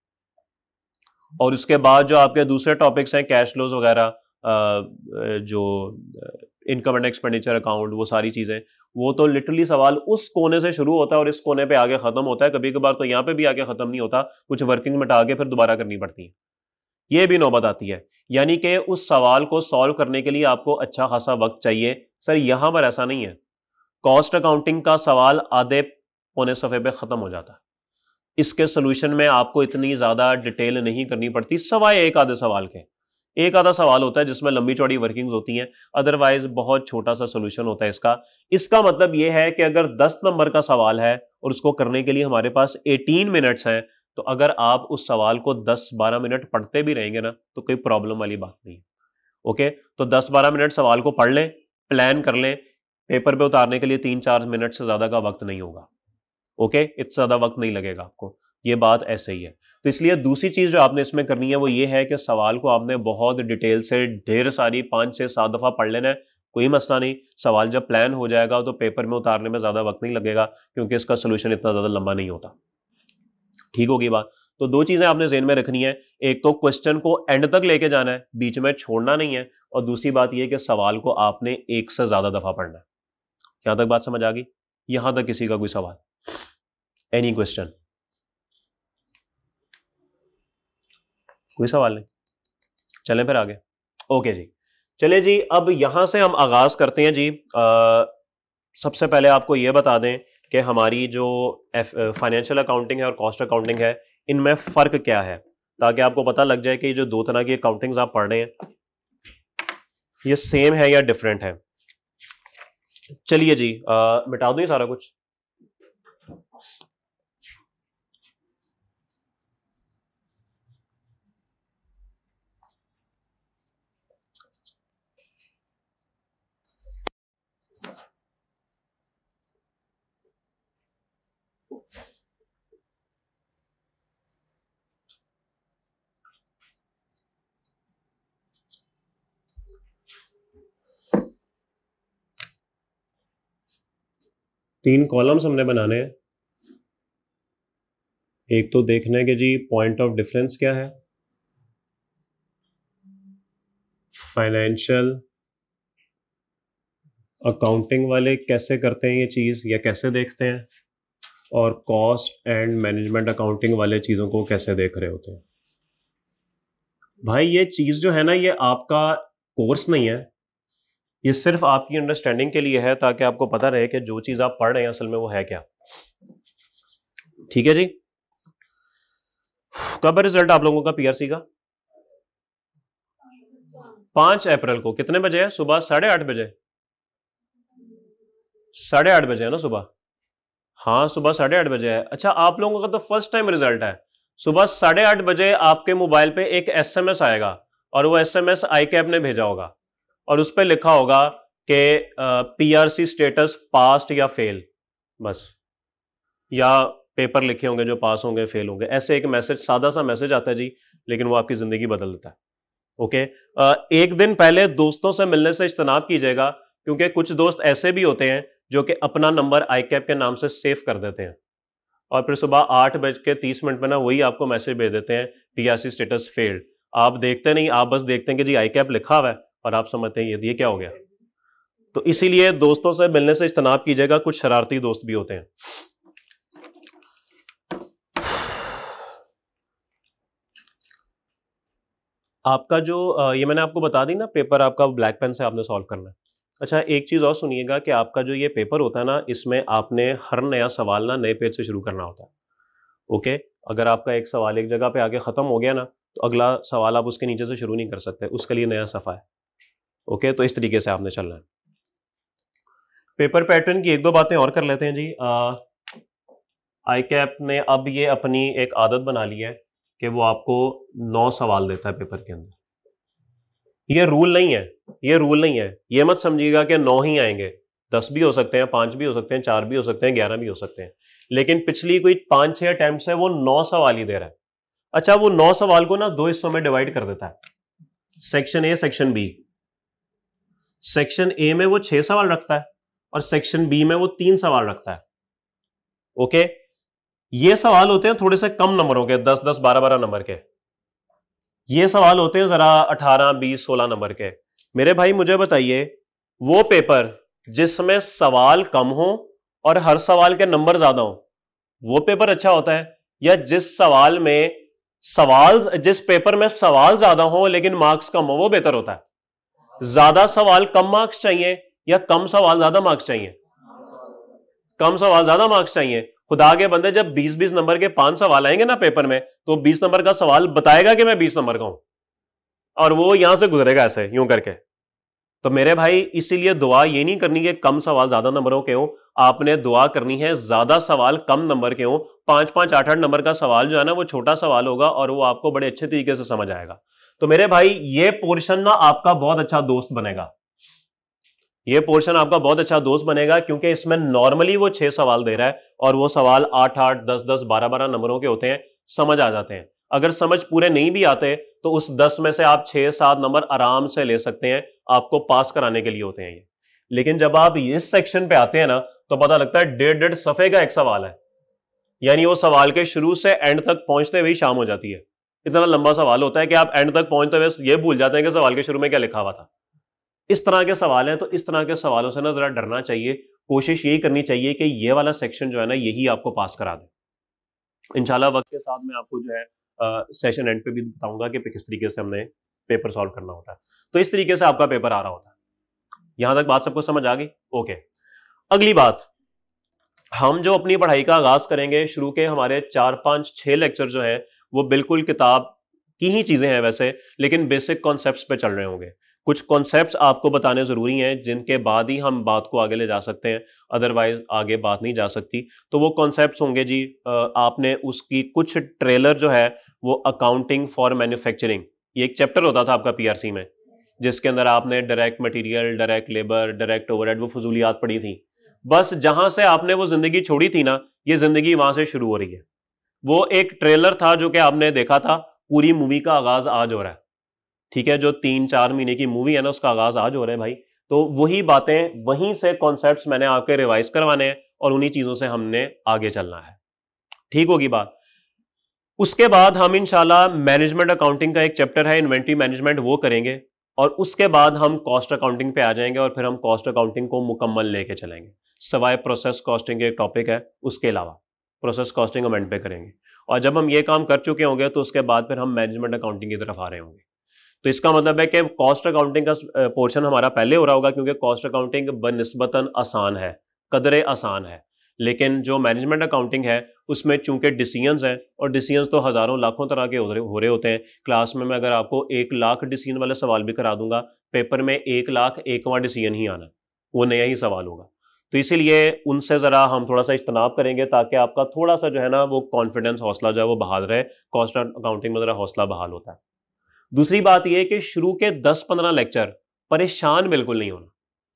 और उसके बाद जो आपके दूसरे टॉपिक्स हैं, कैश फ्लोज वगैरह, जो इनकम एंड एक्सपेंडिचर अकाउंट, वो सारी चीजें, वो तो लिटरली सवाल उस कोने से शुरू होता है और इस कोने पे आगे खत्म होता है। कभी कभार तो यहां पे भी आगे खत्म नहीं होता, कुछ वर्किंग मिटा के फिर दोबारा करनी पड़ती है, ये भी नौबत आती है। यानी कि उस सवाल को सॉल्व करने के लिए आपको अच्छा खासा वक्त चाहिए। सर यहां पर ऐसा नहीं है, कॉस्ट अकाउंटिंग का सवाल आधे पौने सफे पे खत्म हो जाता है। इसके सोल्यूशन में आपको इतनी ज्यादा डिटेल नहीं करनी पड़ती, सवाए एक आधे सवाल के। एक आधा सवाल होता है जिसमें लंबी चौड़ी वर्किंग्स होती हैं, अदरवाइज बहुत छोटा सा सोल्यूशन होता है इसका। इसका मतलब यह है कि अगर दस नंबर का सवाल है और उसको करने के लिए हमारे पास अठारह मिनट्स हैं, तो अगर आप उस सवाल को दस बारह मिनट पढ़ते भी रहेंगे ना, तो कोई प्रॉब्लम वाली बात नहीं है। ओके, तो दस बारह मिनट सवाल को पढ़ लें, प्लान कर लें, पेपर पे उतारने के लिए तीन चार मिनट से ज्यादा का वक्त नहीं होगा। ओके, इतना ज्यादा वक्त नहीं लगेगा आपको, ये बात ऐसे ही है। तो इसलिए दूसरी चीज जो आपने इसमें करनी है वो ये है कि सवाल को आपने बहुत डिटेल से ढेर सारी पांच छह सात दफा पढ़ लेना है, कोई मसला नहीं। सवाल जब प्लान हो जाएगा तो पेपर में उतारने में ज्यादा वक्त नहीं लगेगा, क्योंकि इसका सोल्यूशन इतना ज्यादा लंबा नहीं होता। ठीक होगी बात? तो दो चीजें आपने ज़हन में रखनी है, एक तो क्वेश्चन को एंड तक लेके जाना है, बीच में छोड़ना नहीं है, और दूसरी बात यह कि सवाल को आपने एक से ज्यादा दफा पढ़ना है। यहां तक बात समझ आ गई? यहां तक किसी का कोई सवाल, एनी क्वेश्चन? कोई सवाल नहीं? चलें फिर आगे। ओके जी, चले जी, अब यहां से हम आगाज करते हैं जी। आ, सबसे पहले आपको यह बता दें कि हमारी जो फाइनेंशियल अकाउंटिंग है और कॉस्ट अकाउंटिंग है, इनमें फर्क क्या है, ताकि आपको पता लग जाए कि जो दो तरह की अकाउंटिंग्स आप पढ़ रहे हैं ये सेम है या डिफरेंट है। चलिए जी, आ, मिटा दूं ये सारा कुछ। तीन कॉलम्स हमने बनाने हैं। एक तो देखने के जी पॉइंट ऑफ डिफरेंस क्या है, फाइनेंशियल अकाउंटिंग वाले कैसे करते हैं ये चीज या कैसे देखते हैं, और कॉस्ट एंड मैनेजमेंट अकाउंटिंग वाले चीजों को कैसे देख रहे होते हैं। भाई ये चीज जो है ना, ये आपका कोर्स नहीं है, ये सिर्फ आपकी अंडरस्टैंडिंग के लिए है, ताकि आपको पता रहे कि जो चीज आप पढ़ रहे हैं असल में वो है क्या। ठीक है जी। कब है रिजल्ट आप लोगों का पीआरसी का? पांच अप्रैल को। कितने बजे है? सुबह साढ़े आठ बजे। साढ़े आठ बजे है ना सुबह? हाँ सुबह साढ़े आठ बजे है। अच्छा, आप लोगों का तो फर्स्ट टाइम रिजल्ट है। सुबह साढ़े आठ बजे आपके मोबाइल पे एक एसएमएस आएगा, और वो एसएमएस आईकैप ने भेजा होगा, और उस पर लिखा होगा कि पीआरसी स्टेटस पास्ट या फेल, बस, या पेपर लिखे होंगे जो पास होंगे फेल होंगे, ऐसे एक मैसेज, सादा सा मैसेज आता है जी, लेकिन वो आपकी जिंदगी बदल देता है। ओके, एक दिन पहले दोस्तों से मिलने से इज्तनाब कीजिएगा, क्योंकि कुछ दोस्त ऐसे भी होते हैं जो कि अपना नंबर आईकैप के नाम से सेव कर देते हैं, और फिर सुबह आठ बज के तीस मिनट में ना वही आपको मैसेज भेज देते हैं पीआरसी स्टेटस फेल्ड। आप देखते नहीं, आप बस देखते हैं कि जी आईकैप लिखा हुआ है, और आप समझते हैं ये क्या हो गया। तो इसीलिए दोस्तों से मिलने से इज्तनाब कीजिएगा, कुछ शरारती दोस्त भी होते हैं। आपका जो ये मैंने आपको बता दी ना, पेपर आपका ब्लैक पेन से आपने सॉल्व करना है। अच्छा, एक चीज और सुनिएगा कि आपका जो ये पेपर होता है ना, इसमें आपने हर नया सवाल ना नए पेज से शुरू करना होता है। ओके, अगर आपका एक सवाल एक जगह पे आके खत्म हो गया ना, तो अगला सवाल आप उसके नीचे से शुरू नहीं कर सकते, उसके लिए नया सफा है। ओके, तो इस तरीके से आपने चलना है। पेपर पैटर्न की एक दो बातें और कर लेते हैं जी। आईकैप ने अब ये अपनी एक आदत बना ली है कि वो आपको नौ सवाल देता है पेपर के अंदर। ये रूल नहीं है, ये रूल नहीं है, ये मत समझिएगा कि नौ ही आएंगे, दस भी हो सकते हैं, पांच भी हो सकते हैं, चार भी हो सकते हैं, ग्यारह भी हो सकते हैं, लेकिन पिछली कोई पांच छह अटेम्प्ट से वो नौ सवाल ही दे रहा है। अच्छा, वो नौ सवाल को ना दो हिस्सों में डिवाइड कर देता है, section A section B. Section A में वो छह सवाल रखता है, और सेक्शन बी में वो तीन सवाल रखता है। ओके, ये सवाल होते हैं थोड़े से कम नंबरों के, दस दस बारह बारह नंबर के। ये सवाल होते हैं जरा अठारह बीस सोलह नंबर के। मेरे भाई मुझे बताइए, वो पेपर जिसमें सवाल कम हो और हर सवाल के नंबर ज्यादा हो, वो पेपर अच्छा होता है, या जिस सवाल में सवाल जिस पेपर में सवाल ज्यादा हो लेकिन मार्क्स कम हो, वो बेहतर होता है? ज्यादा सवाल कम मार्क्स चाहिए, या कम सवाल ज्यादा मार्क्स चाहिए? कम सवाल ज्यादा मार्क्स चाहिए। खुदा के बंदे, जब बीस बीस नंबर के पांच सवाल आएंगे ना पेपर में, तो बीस नंबर का सवाल बताएगा कि मैं बीस नंबर का हूं, और वो यहां से गुजरेगा ऐसे यूं करके। तो मेरे भाई इसीलिए दुआ ये नहीं करनी कि कम सवाल ज्यादा नंबरों के हो, आपने दुआ करनी है ज्यादा सवाल कम नंबर के हो। पांच पांच आठ आठ नंबर का सवाल जो है ना, वो छोटा सवाल होगा और वो आपको बड़े अच्छे तरीके से समझ आएगा। तो मेरे भाई ये पोर्शन ना आपका बहुत अच्छा दोस्त बनेगा, ये पोर्शन आपका बहुत अच्छा दोस्त बनेगा, क्योंकि इसमें नॉर्मली वो छह सवाल दे रहा है, और वो सवाल आठ आठ दस दस बारह बारह नंबरों के होते हैं, समझ आ जाते हैं। अगर समझ पूरे नहीं भी आते तो उस दस में से आप छह सात नंबर आराम से ले सकते हैं, आपको पास कराने के लिए होते हैं ये। लेकिन जब आप इस सेक्शन पे आते हैं ना, तो पता लगता है डेढ़ डेढ़ सफे का एक सवाल है, यानी वो सवाल के शुरू से एंड तक पहुंचते हुए शाम हो जाती है। इतना लंबा सवाल होता है कि आप एंड तक पहुंचते हुए ये भूल जाते हैं कि सवाल के शुरू में क्या लिखा हुआ था। इस तरह के सवाल हैं, तो इस तरह के सवालों से ना जरा डरना चाहिए। कोशिश यही करनी चाहिए कि ये वाला सेक्शन जो है ना यही आपको पास करा दे। इंशाल्लाह वक्त के साथ मैं आपको जो है सेशन एंड पे भी बताऊंगा कि किस तरीके से हमने पेपर सॉल्व करना होता है। तो इस तरीके से आपका पेपर आ रहा होता है। यहां तक बात सबको समझ आ गई? ओके, अगली बात, हम जो अपनी पढ़ाई का आगाज करेंगे, शुरू के हमारे चार पांच छह लेक्चर जो है वो बिल्कुल किताब की ही चीजें हैं वैसे, लेकिन बेसिक कॉन्सेप्ट्स पे चल रहे होंगे। कुछ कॉन्सेप्ट्स आपको बताने जरूरी हैं जिनके बाद ही हम बात को आगे ले जा सकते हैं, अदरवाइज आगे बात नहीं जा सकती। तो वो कॉन्सेप्ट्स होंगे जी, आपने उसकी कुछ ट्रेलर जो है वो अकाउंटिंग फॉर मैन्युफैक्चरिंग, ये एक चैप्टर होता था आपका पीआरसी में, जिसके अंदर आपने direct material, direct labour, direct overhead, वो फजूलियात पढ़ी थी। बस जहां से आपने वो जिंदगी छोड़ी थी ना, ये जिंदगी वहां से शुरू हो रही है। वो एक ट्रेलर था जो कि आपने देखा था, पूरी मूवी का आगाज आज हो रहा है। ठीक है, जो तीन चार महीने की मूवी है ना उसका आगाज आज हो रहा है भाई। तो वही बातें, वहीं से कॉन्सेप्ट्स मैंने आपके रिवाइज करवाने हैं और उन्हीं चीजों से हमने आगे चलना है। ठीक होगी बात? उसके बाद हम इंशाल्लाह मैनेजमेंट अकाउंटिंग का एक चैप्टर है इन्वेंटरी मैनेजमेंट, वो करेंगे और उसके बाद हम कॉस्ट अकाउंटिंग पे आ जाएंगे और फिर हम कॉस्ट अकाउंटिंग को मुकम्मल लेके चलेंगे, सवाए प्रोसेस कॉस्टिंग एक टॉपिक है उसके अलावा। प्रोसेस कॉस्टिंग हम एंड पे करेंगे और जब हम ये काम कर चुके होंगे तो उसके बाद फिर हम मैनेजमेंट अकाउंटिंग की तरफ आ रहे होंगे। तो इसका मतलब है कि कॉस्ट अकाउंटिंग का पोर्शन हमारा पहले हो रहा होगा, क्योंकि कॉस्ट अकाउंटिंग बनिस्बतन आसान है, कदरे आसान है। लेकिन जो मैनेजमेंट अकाउंटिंग है उसमें चूंकि डिसीजंस हैं, और डिसीजंस तो हजारों लाखों तरह के हो रहे होते हैं। क्लास में मैं अगर आपको एक लाख डिसीजन वाले सवाल भी करा दूंगा, पेपर में एक लाख एकवां डिसीजन ही आना, वो नया ही सवाल होगा। तो इसीलिए उनसे जरा हम थोड़ा सा इज्तनाब करेंगे ताकि आपका थोड़ा सा जो है ना वो कॉन्फिडेंस, हौसला जो है वो बहाल रहे। कॉस्ट अकाउंटिंग में जरा हौसला बहाल होता है। दूसरी बात यह कि शुरू के दस पंद्रह लेक्चर परेशान बिल्कुल नहीं होना,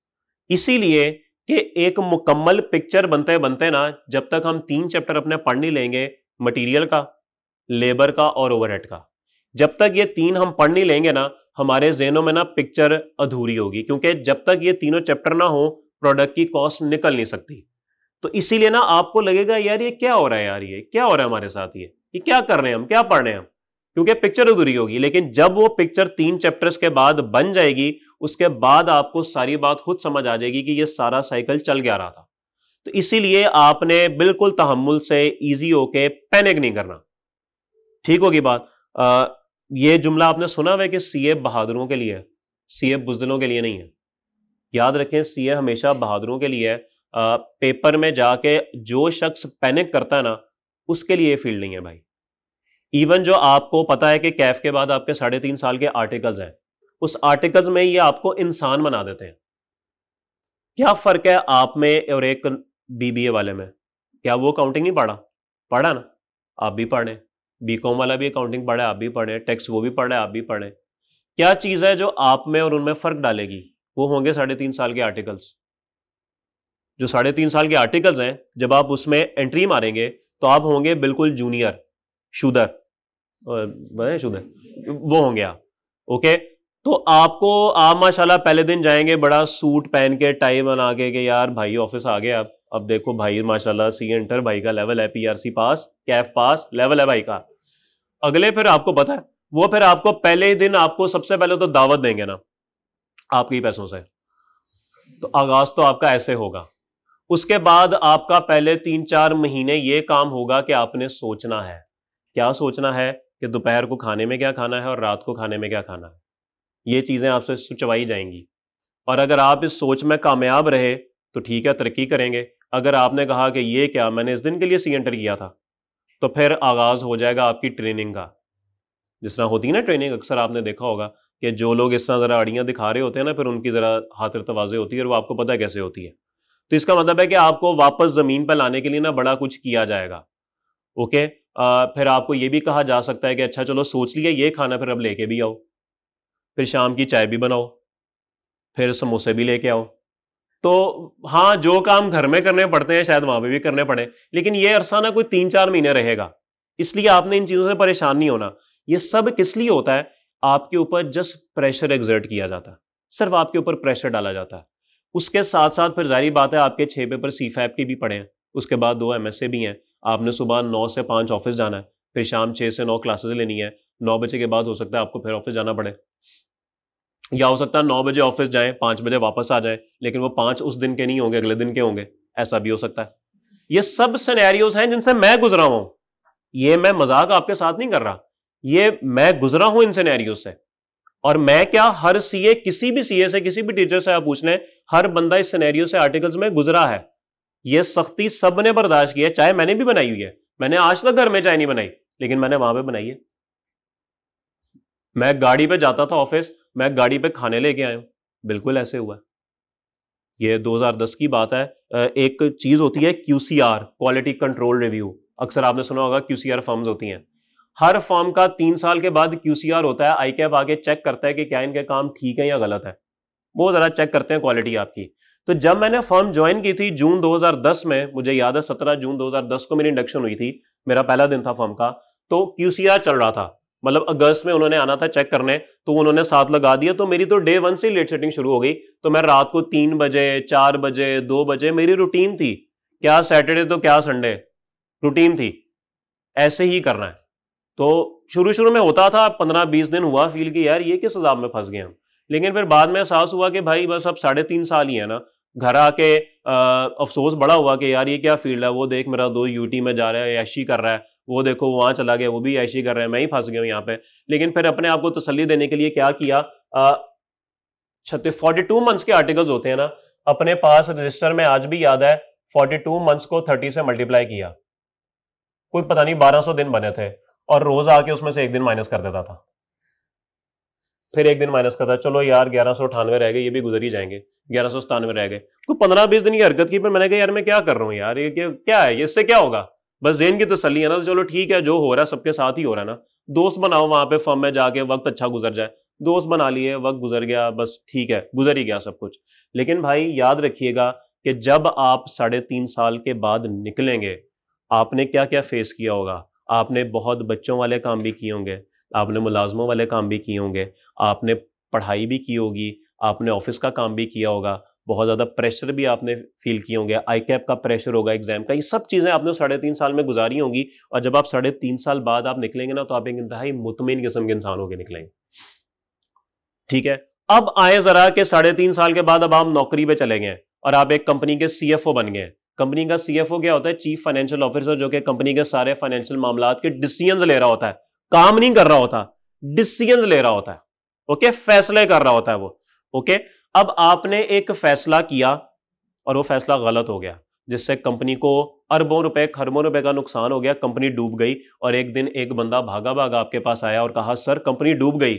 इसीलिए कि एक मुकम्मल पिक्चर बनते बनते ना, जब तक हम तीन चैप्टर अपने पढ़ नहीं लेंगे, मटेरियल का, लेबर का और ओवरहेड का, जब तक ये तीन हम पढ़ नहीं लेंगे ना, हमारे ज़हनों में ना पिक्चर अधूरी होगी, क्योंकि जब तक ये तीनों चैप्टर ना हो प्रोडक्ट की कॉस्ट निकल नहीं सकती। तो इसीलिए ना आपको लगेगा यार ये क्या हो रहा है, यार ये क्या हो रहा है हमारे साथ, ये ये क्या कर रहे हैं हम, क्या पढ़ रहे हैं हम, क्योंकि पिक्चर अधूरी होगी। लेकिन जब वो पिक्चर तीन चैप्टर्स के बाद बन जाएगी, उसके बाद आपको सारी बात खुद समझ आ जाएगी कि ये सारा साइकिल चल क्या रहा था। तो इसीलिए आपने बिल्कुल तहम्मुल से, इजी होके, पैनिक नहीं करना। ठीक होगी बात? आ, ये जुमला आपने सुना हुआ है कि सीए बहादुरों के लिए है, सीए बुज़दिलों के लिए नहीं है। याद रखें, सीए हमेशा बहादुरों के लिए है। आ, पेपर में जाके जो शख्स पैनिक करता है ना, उसके लिए फील्ड नहीं है भाई। इवन जो आपको पता है कि कैफ के बाद आपके साढ़े तीन साल के आर्टिकल्स हैं, उस आर्टिकल्स में ये आपको इंसान बना देते हैं। क्या फर्क है आप में और एक बीबीए वाले में? क्या वो अकाउंटिंग नहीं पढ़ा? पढ़ा ना, आप भी पढ़े, बीकॉम वाला भी अकाउंटिंग पढ़ा, आप भी पढ़े, टैक्स वो भी पढ़े, आप भी पढ़े। क्या चीज है जो आप में और उनमें फर्क डालेगी? वो होंगे साढ़े तीन साल के आर्टिकल्स। जो साढ़े तीन साल के आर्टिकल्स हैं, जब आप उसमें एंट्री मारेंगे तो आप होंगे बिल्कुल जूनियर, शुदर, शुदर वो होंगे आप। ओके, तो आपको, आप माशाल्लाह पहले दिन जाएंगे बड़ा सूट पहन के, टाई बना के कि यार भाई ऑफिस आ गए। आप अब देखो भाई माशाल्लाह सी एंटर भाई का लेवल है, PRC pass, CAF pass level है भाई का। अगले फिर आपको पता है वो फिर आपको पहले ही दिन आपको सबसे पहले तो दावत देंगे ना आपके ही पैसों से। तो आगाज तो आपका ऐसे होगा। उसके बाद आपका पहले तीन चार महीने ये काम होगा कि आपने सोचना है। क्या सोचना है? कि दोपहर को खाने में क्या खाना है और रात को खाने में क्या खाना है। ये चीजें आपसे सुचवाई जाएंगी। और अगर आप इस सोच में कामयाब रहे तो ठीक है, तरक्की करेंगे। अगर आपने कहा कि ये क्या, मैंने इस दिन के लिए सी एंटर किया था, तो फिर आगाज हो जाएगा आपकी ट्रेनिंग का। जिस तरह होती है ना ट्रेनिंग, अक्सर आपने देखा होगा कि जो लोग इस तरह जरा अड़ियां दिखा रहे होते हैं ना, फिर उनकी जरा हाथ तवाज़े होती है और वो आपको पता है कैसे होती है। तो इसका मतलब है कि आपको वापस जमीन पर लाने के लिए ना बड़ा कुछ किया जाएगा। ओके, आ, फिर आपको यह भी कहा जा सकता है कि अच्छा चलो सोच लिया ये खाना, फिर अब लेके भी आओ, फिर शाम की चाय भी बनाओ, फिर समोसे भी लेके आओ। तो हाँ, जो काम घर में करने पड़ते हैं शायद वहां पे भी करने पड़े, लेकिन ये अरसा ना कोई तीन चार महीने रहेगा। इसलिए आपने इन चीजों से परेशान नहीं होना। ये सब किस लिए होता है? आपके ऊपर जस्ट प्रेशर एग्जर्ट किया जाता है, सिर्फ आपके ऊपर प्रेशर डाला जाता है। उसके साथ साथ फिर जाहिर बात है आपके छह पेपर सी फैप के भी पड़े हैं, उसके बाद दो एमएसए भी हैं। आपने सुबह नौ से पाँच ऑफिस जाना है, फिर शाम छः से नौ क्लासेस लेनी है, नौ बजे के बाद हो सकता है आपको फिर ऑफिस जाना पड़े, या हो सकता है नौ बजे ऑफिस जाएं, पाँच बजे वापस आ जाएं, लेकिन वो पाँच उस दिन के नहीं होंगे, अगले दिन के होंगे, ऐसा भी हो सकता है। ये सब सिनेरियोज हैं जिनसे मैं गुजरा हुआ हूं, ये मैं मजाक आपके साथ नहीं कर रहा, ये मैं गुजरा हूं इन सिनेरियो से। और मैं क्या, हर सीए, किसी भी सीए से, किसी भी टीचर से आप पूछ लें, हर बंदा इस सिनेरियो से आर्टिकल्स में गुजरा है। ये सख्ती सबने बर्दाश्त की है, चाहे मैंने भी बनाई हुई है, मैंने आज तक घर में चाय नहीं बनाई, लेकिन मैंने वहां पे बनाई है। मैं गाड़ी पे जाता था ऑफिस, मैं गाड़ी पे खाने लेके आया हूं, बिल्कुल ऐसे हुआ। ये दो हज़ार दस की बात है। एक चीज होती है क्यूसीआर, क्वालिटी कंट्रोल रिव्यू, अक्सर आपने सुना होगा क्यूसीआर फर्म्स होती हैं। हर फर्म का तीन साल के बाद क्यूसीआर होता है, आईकैप आके चेक करता है कि क्या इनके काम ठीक है या गलत है, वो जरा चेक करते हैं क्वालिटी आपकी। तो जब मैंने फर्म ज्वाइन की थी जून दो हज़ार दस में, मुझे याद है सत्रह जून दो हज़ार दस को मेरी इंडक्शन हुई थी, मेरा पहला दिन था फर्म का, तो क्यूसीआर चल रहा था, मतलब अगस्त में उन्होंने आना था चेक करने, तो उन्होंने साथ लगा दिया, तो मेरी तो डे वन से लेट सेटिंग शुरू हो गई। तो मैं रात को तीन बजे, चार बजे, दो बजे, मेरी रूटीन थी, क्या सैटरडे तो क्या संडे, रूटीन थी, ऐसे ही करना है। तो शुरू शुरू में होता था, पंद्रह बीस दिन हुआ फील कि यार ये किस हिसाब में फंस गए हम, लेकिन फिर बाद में एहसास हुआ कि भाई बस अब साढ़े तीन साल ही है ना, घर आके अफसोस बड़ा हुआ कि यार ये क्या फील्ड है, वो देख मेरा दो यूटी में जा रहा है, ऐशी कर रहा है, वो देखो वहां चला गया, वो भी ऐशी कर रहा है, मैं ही फंस गया हूं यहाँ पे। लेकिन फिर अपने आप को तसल्ली देने के लिए क्या किया, छत्तीस फोर्टी टू मंथ्स के आर्टिकल्स होते हैं ना, अपने पास रजिस्टर में आज भी याद है, फोर्टी टू मंथ्स को थर्टी से मल्टीप्लाई किया, कोई पता नहीं बारह सौ दिन बने थे, और रोज आके उसमें से एक दिन माइनस कर देता था, फिर एक दिन माइनस करता, चलो यार ग्यारह सौ अठानवे रह गए, ये भी गुजर ही जाएंगे, ग्यारह सौ सतानवे रह गए, कोई पंद्रह बीस दिन की हरकत की, फिर मैंने कहा यार मैं क्या कर रहा हूँ यार, ये क्या है, इससे क्या होगा, बस जेन की तसल्ली है ना, तो चलो ठीक है, जो हो रहा है सबके साथ ही हो रहा है ना, दोस्त बनाओ वहां पे फर्म में जाके, वक्त अच्छा गुजर जाए, दोस्त बना लिए, वक्त गुजर गया, बस ठीक है, गुजर ही गया सब कुछ। लेकिन भाई याद रखिएगा कि जब आप साढ़े तीन साल के बाद निकलेंगे, आपने क्या क्या फेस किया होगा, आपने बहुत बच्चों वाले काम भी किए होंगे, आपने मुलाजमों वाले काम भी किए होंगे, आपने पढ़ाई भी की होगी, आपने ऑफिस का काम भी किया होगा, बहुत ज़्यादा प्रेशर भी आपने फील किए होंगे, आईकैप का प्रेशर होगा एग्जाम का, ये सब चीज़ें आपने साढ़े तीन साल में गुजारी होंगी। और जब आप साढ़े तीन साल बाद आप निकलेंगे ना, तो आप एक इंतहाई मुतमिन किस्म के इंसान होकर निकलेंगे। ठीक है, अब आए जरा के साढ़े तीन साल के बाद अब आप नौकरी पे चले गए और आप एक कंपनी के सीएफओ बन गए। कंपनी का सीएफओ क्या होता है, चीफ फाइनेंशियल ऑफिसर, जो कि कंपनी के सारे फाइनेंशियल मामलात के डिसीजंस ले रहा होता है, काम नहीं कर रहा होता, डिसीजंस ले रहा होता है, ओके, फैसले कर रहा होता है वो, ओके। अब आपने एक फैसला किया और वो फैसला गलत हो गया, जिससे कंपनी को अरबों रुपए, खरबों रुपए का नुकसान हो गया, कंपनी डूब गई, और एक दिन एक बंदा भागा भागा आपके पास आया और कहा सर कंपनी डूब गई,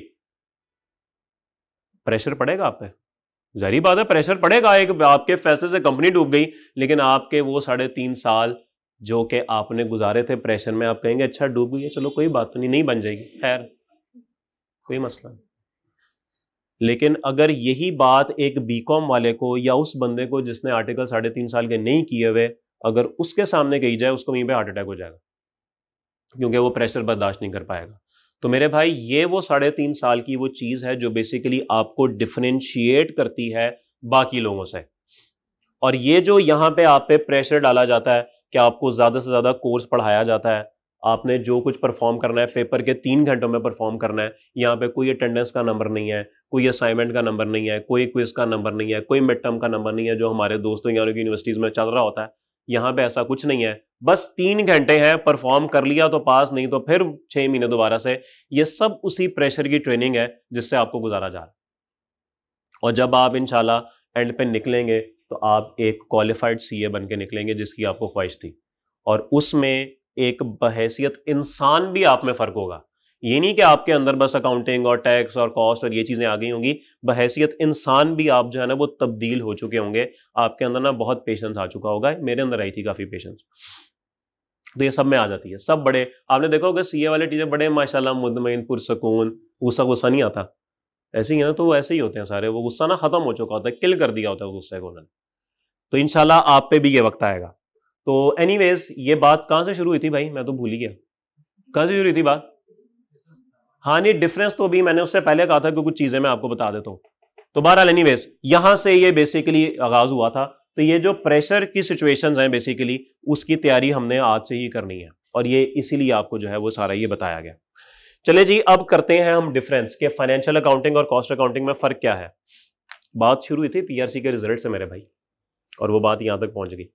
प्रेशर पड़ेगा आप पे, जाहिर बात है प्रेशर पड़ेगा, एक आपके फैसले से कंपनी डूब गई, लेकिन आपके वो साढ़े तीन साल जो कि आपने गुजारे थे प्रेशर में, आप कहेंगे अच्छा डूब गई है, चलो कोई बात नहीं, नहीं बन जाएगी, खैर कोई मसला नहीं। लेकिन अगर यही बात एक बीकॉम वाले को या उस बंदे को जिसने आर्टिकल साढ़े तीन साल के नहीं किए हुए, अगर उसके सामने कही जाए, उसको वहीं पे हार्ट अटैक हो जाएगा, क्योंकि वो प्रेशर बर्दाश्त नहीं कर पाएगा। तो मेरे भाई ये वो साढ़े तीन साल की वो चीज है जो बेसिकली आपको डिफरेंशिएट करती है बाकी लोगों से। और ये जो यहां पे आप पे प्रेशर डाला जाता है कि आपको ज्यादा से ज्यादा कोर्स पढ़ाया जाता है, आपने जो कुछ परफॉर्म करना है पेपर के तीन घंटों में परफॉर्म करना है, यहाँ पे कोई अटेंडेंस का नंबर नहीं है, कोई असाइनमेंट का नंबर नहीं है, कोई क्विज का नंबर नहीं है, कोई मिड टर्म का नंबर नहीं है जो हमारे दोस्तों या यूनिवर्सिटीज में चल रहा होता है, यहाँ पे ऐसा कुछ नहीं है, बस तीन घंटे हैं, परफॉर्म कर लिया तो पास, नहीं तो फिर छह महीने दोबारा से। ये सब उसी प्रेशर की ट्रेनिंग है जिससे आपको गुजारा जा रहा है। और जब आप इंशाल्लाह एंड पे निकलेंगे तो आप एक क्वालिफाइड सीए बन के निकलेंगे जिसकी आपको ख्वाहिश थी, और उसमें एक बहैसियत इंसान भी आप में फर्क होगा। ये नहीं कि आपके अंदर बस अकाउंटिंग और टैक्स और कॉस्ट और ये चीजें आ गई होंगी, बहैसियत इंसान भी आप जो है ना वो तब्दील हो चुके होंगे, आपके अंदर ना बहुत पेशेंस आ चुका होगा, मेरे अंदर आई थी काफी पेशेंस, तो ये सब में आ जाती है। सब बड़े, आपने देखा होगा सीए वाले टीचर बड़े माशाल्लाह मुतमईन पुरसकून, गुस्सा गुस्सा नहीं आता, ऐसे ही है ना, तो वो ऐसे ही होते हैं सारे, वो गुस्सा ना खत्म हो चुका होता है, किल कर दिया होता है गुस्से को उन्होंने। तो इंशाल्लाह आप पे भी ये वक्त आएगा। तो एनीवेज ये बात कहां से शुरू हुई थी भाई, मैं तो भूल ही गया कहां से शुरू हुई थी बात। हाँ नहीं, डिफरेंस तो भी मैंने उससे पहले कहा था कि कुछ चीजें मैं आपको बता देता हूं। तो बहरहाल एनीवेज यहां से ये बेसिकली आगाज हुआ था तो ये जो प्रेशर की सिचुएशंस हैं बेसिकली उसकी तैयारी हमने आज से ही करनी है, और ये इसीलिए आपको जो है वो सारा ये बताया गया। चलिए जी, अब करते हैं हम डिफरेंस के फाइनेंशियल अकाउंटिंग और कॉस्ट अकाउंटिंग में फर्क क्या है। बात शुरू हुई थी पीआरसी के रिजल्ट से मेरे भाई, और वो बात यहां तक पहुंच गई।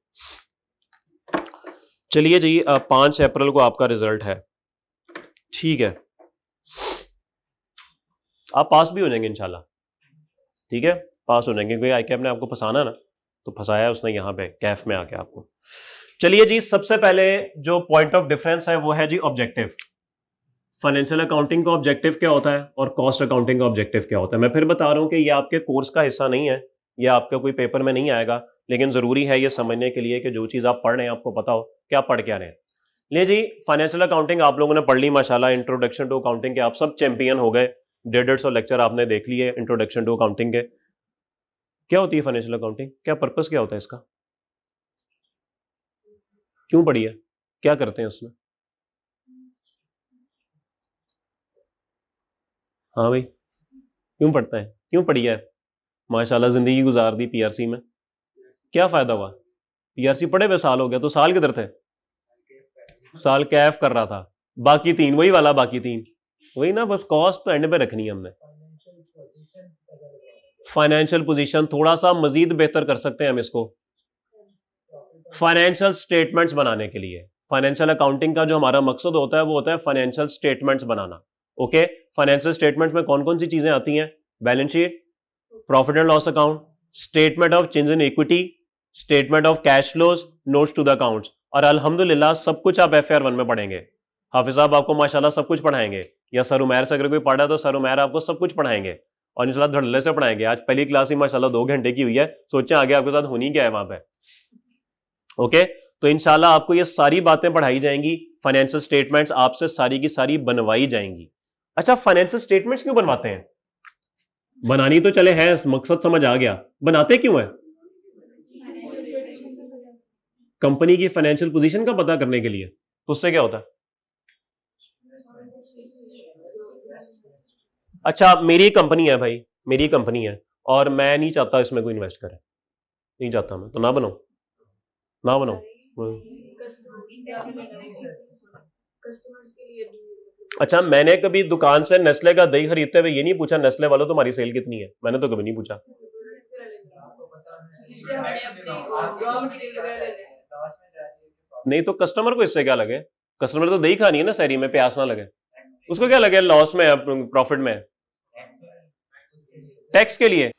चलिए जी, पांच अप्रैल को आपका रिजल्ट है, ठीक है, आप पास भी हो जाएंगे इंशाल्लाह, ठीक है, पास हो जाएंगे, क्योंकि आई कैप ने आपको फंसाना ना, तो फंसाया उसने यहाँ पे कैफ में आके आपको। चलिए जी, सबसे पहले जो पॉइंट ऑफ डिफरेंस है वो है जी ऑब्जेक्टिव। फाइनेंशियल अकाउंटिंग का ऑब्जेक्टिव क्या होता है और कॉस्ट अकाउंटिंग का ऑब्जेक्टिव क्या होता है। मैं फिर बता रहा हूं कि ये आपके कोर्स का हिस्सा नहीं है, ये आपका कोई पेपर में नहीं आएगा, लेकिन जरूरी है ये समझने के लिए कि जो चीज आप पढ़ रहे हैं आपको पता हो कि आप पढ़ क्या रहे हैं। ले जी, फाइनेंशियल अकाउंटिंग आप लोगों ने पढ़ ली माशाल्लाह, इंट्रोडक्शन टू अकाउंटिंग के आप सब चैंपियन हो गए, डेढ़ डेढ़ सौ लेक्चर आपने देख लिए इंट्रोडक्शन टू अकाउंटिंग के। क्या होती है फाइनेंशियल अकाउंटिंग, क्या पर्पस क्या होता है इसका, क्यों पढ़ी है, क्या करते हैं उसमें? हाँ भाई, क्यों पढ़ता है, क्यों पढ़ी है? माशाल्लाह जिंदगी गुजार दी पीआरसी में, क्या फायदा हुआ? पीआरसी पढ़े हुए साल हो गया, तो साल किधर थे? साल कैफ कर रहा था, बाकी तीन वही वाला, बाकी तीन वही ना, बस कॉस्ट तो एंड पे रखनी है हमने। फाइनेंशियल पोजीशन थोड़ा सा मजीद बेहतर कर सकते हैं हम इसको, फाइनेंशियल स्टेटमेंट्स बनाने के लिए। फाइनेंशियल अकाउंटिंग का जो हमारा मकसद होता है वो होता है फाइनेंशियल स्टेटमेंट्स बनाना। ओके, फाइनेंशियल स्टेटमेंट्स में कौन कौन सी चीजें आती हैं? Balance sheet, profit and loss account, statement of change in equity, statement of cash flows, notes to the accounts, और अल्हम्दुलिल्लाह सब कुछ आप एफ ए आर वन में पढ़ेंगे। हाफिज साहब आपको माशाल्लाह सब कुछ पढ़ाएंगे, या सर उमैर से अगर कोई पढ़ा तो सर उमैर आपको सब कुछ पढ़ाएंगे, और इंशाल्लाह धड़ल्ले से पढ़ाएंगे। आज पहली क्लास ही माशाल्लाह दो घंटे की हुई है, सोचें आगे आपके साथ होनी क्या है वहां पे। ओके, तो इंशाल्लाह आपको ये सारी बातें पढ़ाई जाएंगी, फाइनेंशियल स्टेटमेंट्स आपसे सारी की सारी बनवाई जाएंगी। अच्छा, फाइनेंशियल स्टेटमेंट्स क्यों बनवाते हैं? बनानी तो चले है, मकसद समझ आ गया, बनाते क्यों है? कंपनी की फाइनेंशियल पोजीशन का पता करने के लिए। तो उससे क्या होता है? अच्छा, मेरी कंपनी है भाई, मेरी कंपनी है, और मैं नहीं चाहता इसमें कोई इन्वेस्ट करे, नहीं चाहता मैं, तो ना बनाओ, ना बनाओ। अच्छा, मैंने कभी दुकान से नेस्ले का दही खरीदते हुए ये नहीं पूछा नेस्ले वालों तुम्हारी सेल कितनी है, मैंने तो कभी नहीं पूछा। नहीं तो कस्टमर को इससे क्या लगे, कस्टमर तो दही खानी है ना शहरी में, प्यास ना लगे, उसको क्या लगे लॉस में प्रॉफिट में? टैक्स के लिए,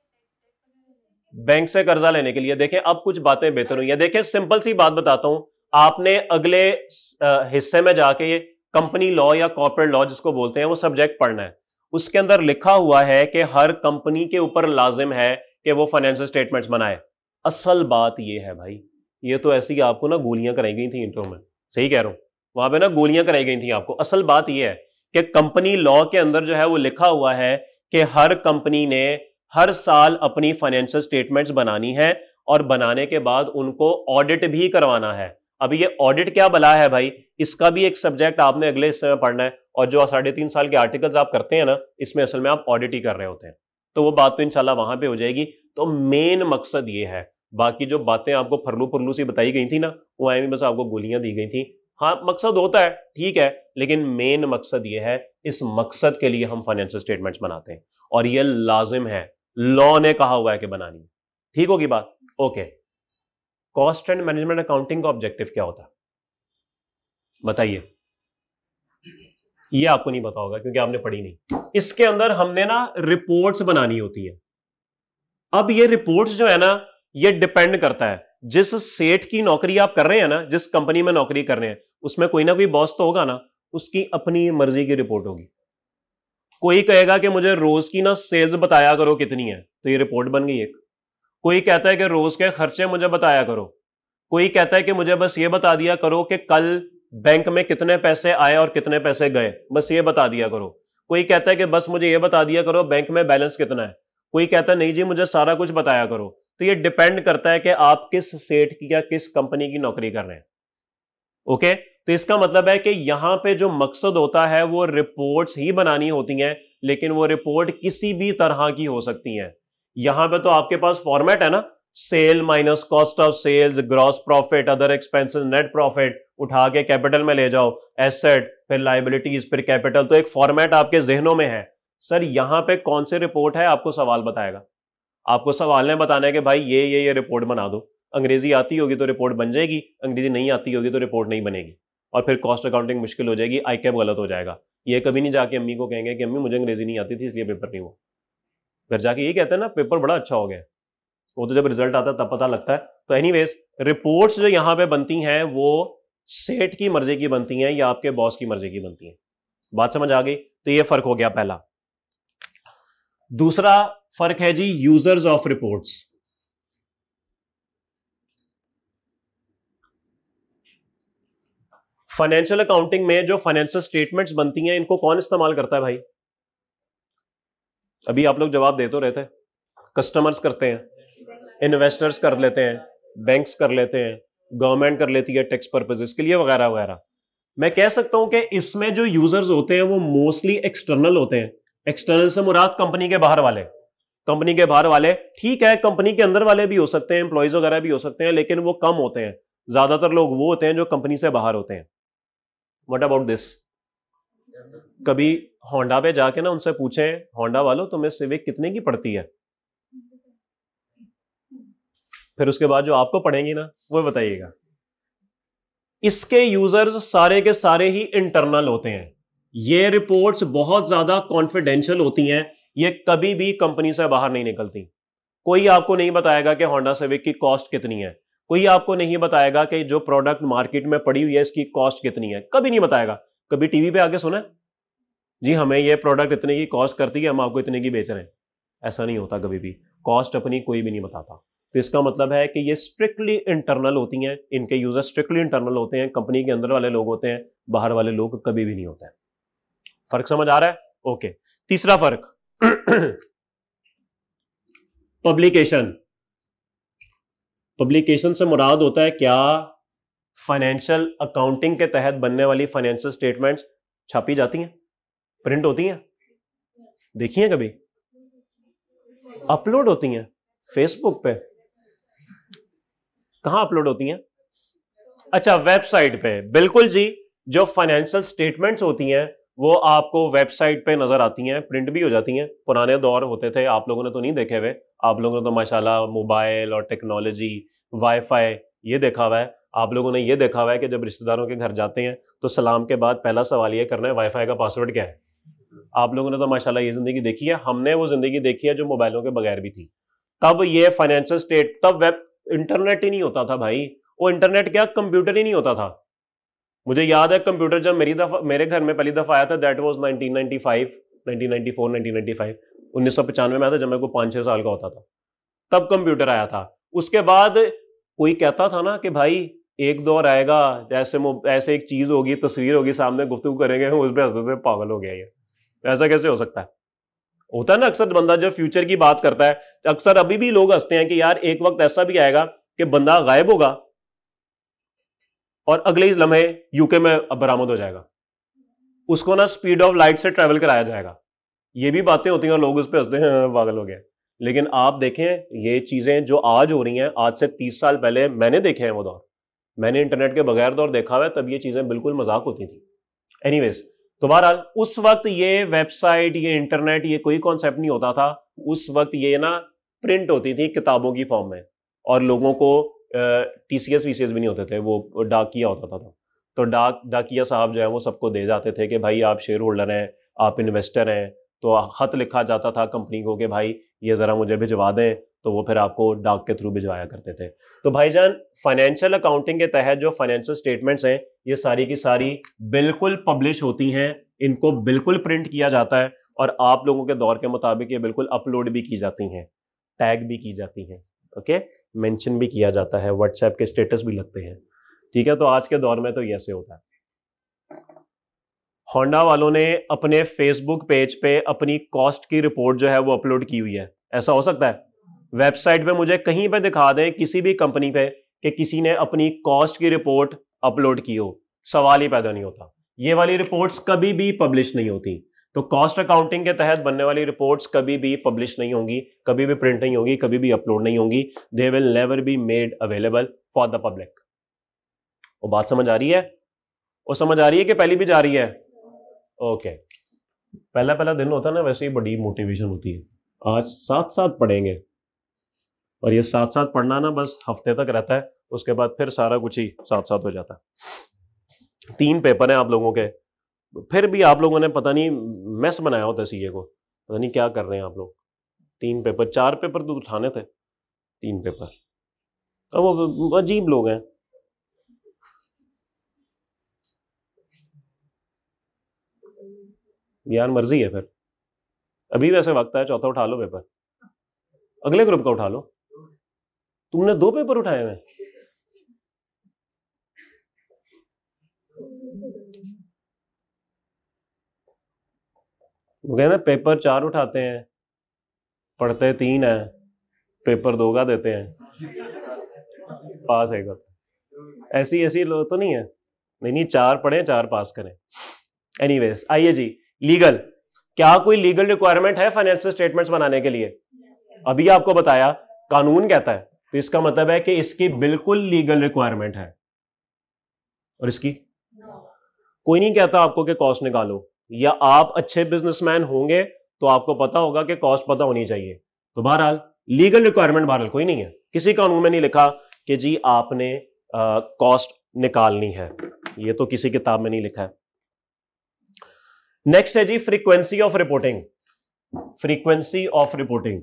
बैंक से कर्जा लेने के लिए। देखें अब कुछ बातें बेहतर हुई हैं। देखें सिंपल सी बात बताता हूं, आपने अगले हिस्से में जाके कंपनी लॉ या कॉर्पोरेट लॉ जिसको बोलते हैं वो सब्जेक्ट पढ़ना है। उसके अंदर लिखा हुआ है कि हर कंपनी के ऊपर लाजिम है कि वो फाइनेंशियल स्टेटमेंट्स बनाए। असल बात ये है भाई, ये तो ऐसी आपको ना गोलियां कराई गई थी इंट्रो में, सही कह रहा हूं, वहां पे ना गोलियां कराई गई थी आपको। असल बात ये है कि कंपनी लॉ के अंदर जो है वो लिखा हुआ है कि हर कंपनी ने हर साल अपनी फाइनेंशियल स्टेटमेंट्स बनानी है, और बनाने के बाद उनको ऑडिट भी करवाना है। अभी ये ऑडिट क्या बला है भाई, इसका भी एक सब्जेक्ट आपने अगले हिस्से में पढ़ना है, और जो साढ़े तीन साल के आर्टिकल्स आप करते हैं ना, इसमें असल में आप ऑडिट ही कर रहे होते हैं। तो वो बात तो इंशाल्लाह वहां पे हो जाएगी। तो मेन मकसद ये है, बाकी जो बातें आपको फरलू फरलू सी बताई गई थी ना, वो भी बस आपको गोलियां दी गई थी। हाँ मकसद होता है, ठीक है, लेकिन मेन मकसद ये है, इस मकसद के लिए हम फाइनेंशियल स्टेटमेंट्स बनाते हैं, और ये लाजिम है, लॉ ने कहा हुआ है कि बनानी। ठीक होगी बात? Okay, cost and management accounting का ऑब्जेक्टिव क्या होता है बताइए? ये आपको नहीं पता होगा क्योंकि आपने पढ़ी नहीं। इसके अंदर हमने ना रिपोर्ट्स बनानी होती है। अब ये रिपोर्ट्स जो है ना, ये डिपेंड करता है जिस सेठ की नौकरी आप कर रहे हैं ना, जिस कंपनी में नौकरी कर रहे हैं, उसमें कोई ना कोई बॉस तो होगा ना, उसकी अपनी मर्जी की रिपोर्ट होगी। कोई कहेगा कि मुझे रोज की ना सेल्स बताया करो कितनी है, तो ये रिपोर्ट बन गई एक। कोई कहता है कि रोज के खर्चे मुझे बताया करो। कोई कहता है कि मुझे बस ये बता दिया करो कि कल बैंक में कितने पैसे आए और कितने पैसे गए, बस ये बता दिया करो। कोई कहता है कि बस मुझे ये बता दिया करो बैंक में बैलेंस कितना है। कोई कहता है नहीं जी मुझे सारा कुछ बताया करो। तो ये डिपेंड करता है कि आप किस सेठ की या किस कंपनी की नौकरी कर रहे हैं। ओके, तो इसका मतलब है कि यहां पे जो मकसद होता है वो रिपोर्ट्स ही बनानी होती हैं, लेकिन वो रिपोर्ट किसी भी तरह की हो सकती है। यहां पे तो आपके पास फॉर्मेट है ना, sale minus cost of sales, gross profit, other expenses, net profit, उठा के कैपिटल में ले जाओ, एसेट, फिर लाइबिलिटीज, फिर कैपिटल। तो एक फॉर्मेट आपके जहनों में है। सर यहां पे कौन सी रिपोर्ट है, आपको सवाल बताएगा। आपको सवाल ने बताना है कि भाई ये ये ये रिपोर्ट बना दो। अंग्रेजी आती होगी तो रिपोर्ट बन जाएगी, अंग्रेजी नहीं आती होगी तो रिपोर्ट नहीं बनेगी, और फिर कॉस्ट अकाउंटिंग मुश्किल हो जाएगी, आई कैप गलत हो जाएगा। ये कभी नहीं जाके अम्मी को कहेंगे कि अम्मी मुझे अंग्रेजी नहीं आती थी इसलिए पेपर नहीं हुआ। घर जाके ये कहते हैं ना पेपर बड़ा अच्छा हो गया, वो तो जब रिजल्ट आता है तब पता लगता है। तो एनीवेज रिपोर्ट्स जो यहां पे बनती हैं वो सेठ की मर्जी की बनती हैं या आपके बॉस की मर्जी की बनती हैं। बात समझ आ गई? तो ये फर्क हो गया पहला। दूसरा फर्क है जी users of reports. Financial accounting में जो फाइनेंशियल स्टेटमेंट्स बनती हैं इनको कौन इस्तेमाल करता है भाई? अभी आप लोग जवाब दे तो रहे थे। कस्टमर्स करते हैं, इन्वेस्टर्स कर लेते हैं, बैंक्स कर लेते हैं, गवर्नमेंट कर लेती है टैक्स पर्पसेस के लिए वगैरह वगैरह। मैं कह सकता हूं कि इसमें जो यूजर्स होते हैं वो मोस्टली एक्सटर्नल होते हैं। एक्सटर्नल से मुराद कंपनी के बाहर वाले। कंपनी के बाहर वाले ठीक है, कंपनी के अंदर वाले भी हो सकते हैं, एम्प्लॉइज वगैरह भी हो सकते हैं, लेकिन वो कम होते हैं। ज्यादातर लोग वो होते हैं जो कंपनी से बाहर होते हैं। What about this? कभी होंडा पे जाके ना उनसे पूछें, होंडा वालों तुम्हें सिविक कितने की पड़ती है, फिर उसके बाद जो आपको पड़ेंगी ना वो बताइएगा। इसके यूजर्स सारे के सारे ही इंटरनल होते हैं। ये रिपोर्ट्स बहुत ज्यादा कॉन्फिडेंशियल होती हैं, ये कभी भी कंपनी से बाहर नहीं निकलती। कोई आपको नहीं बताएगा कि होंडा सिविक की कॉस्ट कितनी है, कोई आपको नहीं बताएगा कि जो प्रोडक्ट मार्केट में पड़ी हुई है इसकी कॉस्ट कितनी है, कभी नहीं बताएगा। कभी टीवी पे आके सुना जी हमें ये प्रोडक्ट इतने की कॉस्ट करती है, हम आपको इतने की बेच रहे हैं? ऐसा नहीं होता कभी भी। कॉस्ट अपनी कोई भी नहीं बताता। तो इसका मतलब है कि ये स्ट्रिक्टली इंटरनल होती हैं, इनके यूजर स्ट्रिक्टली इंटरनल होते हैं, कंपनी के अंदर वाले लोग होते हैं, बाहर वाले लोग कभी भी नहीं होते हैं। फर्क समझ आ रहा है? ओके। तीसरा फर्क पब्लिकेशन। पब्लिकेशन से मुराद होता है क्या? फाइनेंशियल अकाउंटिंग के तहत बनने वाली फाइनेंशियल स्टेटमेंट्स छापी जाती हैं, प्रिंट होती हैं, देखिए कभी अपलोड होती हैं फेसबुक पे, कहां अपलोड होती हैं? अच्छा वेबसाइट पे। बिल्कुल जी, जो फाइनेंशियल स्टेटमेंट्स होती हैं वो आपको वेबसाइट पे नजर आती हैं, प्रिंट भी हो जाती हैं। पुराने दौर होते थे, आप लोगों ने तो नहीं देखे हुए, आप लोगों ने तो माशाल्लाह मोबाइल और टेक्नोलॉजी वाईफाई ये देखा हुआ है। आप लोगों ने ये देखा हुआ है कि जब रिश्तेदारों के घर जाते हैं तो सलाम के बाद पहला सवाल ये करना है वाईफाई का पासवर्ड क्या है। आप लोगों ने तो माशाल्लाह ये जिंदगी देखी है, हमने वो जिंदगी देखी है जो मोबाइलों के बगैर भी थी। तब ये फाइनेंशियल स्टेट, तब वेब इंटरनेट ही नहीं होता था भाई। वो इंटरनेट क्या, कंप्यूटर ही नहीं होता था। मुझे याद है कंप्यूटर जब मेरी दफा मेरे घर में पहली दफा आया था, that was nineteen ninety five, nineteen ninety four, nineteen ninety five, उन्नीस सौ पचानवे में आया था, जब मैं को पांच छह साल का होता था तब कंप्यूटर आया था। उसके बाद कोई कहता था ना कि भाई एक दौर आएगा, ऐसे ऐसे एक चीज होगी, तस्वीर होगी सामने, गुफ्तगू करेंगे, उस पर हंसते पागल हो गया ये, ऐसा कैसे हो सकता है? होता है ना अक्सर बंदा जब फ्यूचर की बात करता है, अक्सर अभी भी लोग हंसते हैं कि यार एक वक्त ऐसा भी आएगा कि बंदा गायब होगा और अगले ही लम्हे यूके में बरामद हो जाएगा, उसको ना स्पीड ऑफ लाइट से ट्रेवल कराया जाएगा। ये भी बातें होती हैं और लोग उस पर हंसते हैं, पागल हो गए। लेकिन आप देखें ये चीजें जो आज हो रही हैं, आज से तीस साल पहले मैंने देखे हैं वो दौर, मैंने इंटरनेट के बगैर दौर देखा हुआ है, तब ये चीजें बिल्कुल मजाक होती थी। एनीवेज, तो बहरहाल उस वक्त ये वेबसाइट, ये इंटरनेट, ये कोई कॉन्सेप्ट नहीं होता था। उस वक्त ये ना प्रिंट होती थी किताबों की फॉर्म में, और लोगों को टीसीएस वीसीएस भी नहीं होते थे, वो डाकिया होता था, था। तो डाक डाकिया साहब जो है वो सबको दे जाते थे कि भाई आप शेयर होल्डर हैं, आप इन्वेस्टर हैं, तो खत लिखा जाता था कंपनी को कि भाई ये जरा मुझे भिजवा दें, तो वो फिर आपको डाक के थ्रू भिजवाया करते थे। तो भाईजान फाइनेंशियल अकाउंटिंग के तहत जो फाइनेंशियल स्टेटमेंट्स हैं ये सारी की सारी बिल्कुल पब्लिश होती हैं, इनको बिल्कुल प्रिंट किया जाता है, और आप लोगों के दौर के मुताबिक ये बिल्कुल अपलोड भी की जाती हैं, टैग भी की जाती हैं, ओके, मेंशन भी किया जाता है, व्हाट्सएप के स्टेटस भी लगते हैं, ठीक है। तो आज के दौर में तो ये ऐसे होता है। होंडा वालों ने अपने फेसबुक पेज पे अपनी कॉस्ट की रिपोर्ट जो है वो अपलोड की हुई है, ऐसा हो सकता है? वेबसाइट पे मुझे कहीं पे दिखा दें किसी भी कंपनी पे कि किसी ने अपनी कॉस्ट की रिपोर्ट अपलोड की हो, सवाल ही पैदा नहीं होता। ये वाली रिपोर्ट्स कभी भी पब्लिश नहीं होती। तो कॉस्ट अकाउंटिंग के तहत बनने वाली रिपोर्ट्स कभी भी पब्लिश नहीं होंगी, कभी भी प्रिंट नहीं होगी, कभी भी अपलोड नहीं होंगी। They will never be made available for the public. वो बात समझ आ रही है? वो समझ आ रही है कि पहली भी जा रही है? ओके। पहला पहला दिन होता है ना, वैसे ही बड़ी मोटिवेशन होती है। आज साथ साथ पढ़ेंगे, और ये साथ साथ पढ़ना ना बस हफ्ते तक रहता है, उसके बाद फिर सारा कुछ ही साथ साथ हो जाता है। तीन पेपर हैं आप लोगों के, फिर भी आप लोगों ने पता नहीं मैस बनाया होता है सीए को, पता नहीं क्या कर रहे हैं आप लोग। तीन पेपर, चार पेपर तो उठाने थे, तीन पेपर। अब वो अजीब लोग हैं। यार मर्जी है फिर, अभी वैसे वक्त है, चौथा उठा लो पेपर, अगले ग्रुप का उठा लो। तुमने दो पेपर उठाए हैं? वो कहना पेपर चार उठाते हैं, पढ़ते तीन है, पेपर दो का देते हैं, पास है। ऐसी ऐसी लो तो नहीं है, नहीं नहीं, चार पढ़े चार पास करें। एनीवेज, आइए जी, लीगल। क्या कोई लीगल रिक्वायरमेंट है फाइनेंशियल स्टेटमेंट्स बनाने के लिए? अभी आपको बताया कानून कहता है, तो इसका मतलब है कि इसकी बिल्कुल लीगल रिक्वायरमेंट है। और इसकी कोई नहीं कहता आपको कि कॉस्ट निकालो, या आप अच्छे बिजनेसमैन होंगे तो आपको पता होगा कि कॉस्ट पता होनी चाहिए। तो बहरहाल लीगल रिक्वायरमेंट बहरहाल कोई नहीं है, किसी कानून में नहीं लिखा कि जी आपने कॉस्ट निकालनी है, ये तो किसी किताब में नहीं लिखा है। नेक्स्ट है जी frequency of reporting. Frequency of reporting,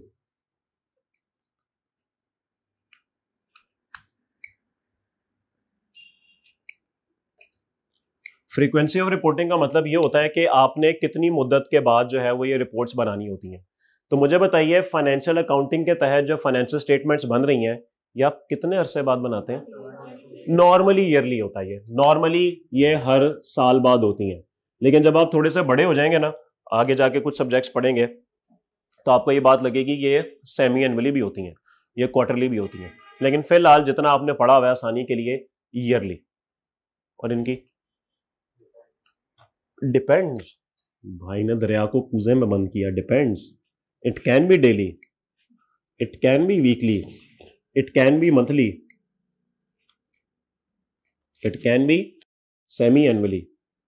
frequency of reporting का मतलब ये होता है कि आपने कितनी मुद्दत के बाद जो है वो ये रिपोर्ट्स बनानी होती हैं। तो मुझे बताइए, फाइनेंशियल अकाउंटिंग के तहत जो फाइनेंशियल स्टेटमेंट्स बन रही हैं, ये आप कितने अरसे बाद बनाते हैं? नॉर्मली ईयरली होता है, ये नॉर्मली ये हर साल बाद होती हैं। लेकिन जब आप थोड़े से बड़े हो जाएंगे ना, आगे जाके कुछ सब्जेक्ट्स पढ़ेंगे, तो आपको ये बात लगेगी कि ये सेमी एनुअली भी होती हैं, ये क्वार्टरली भी होती हैं। लेकिन फिलहाल जितना आपने पढ़ा हुआ है आसानी के लिए, ईयरली। और इनकी डिपेंड्स, भाई ने दरिया को कूजे में बंद किया। Depends, it can be daily, it can be weekly, it can be monthly, it can be semi annually,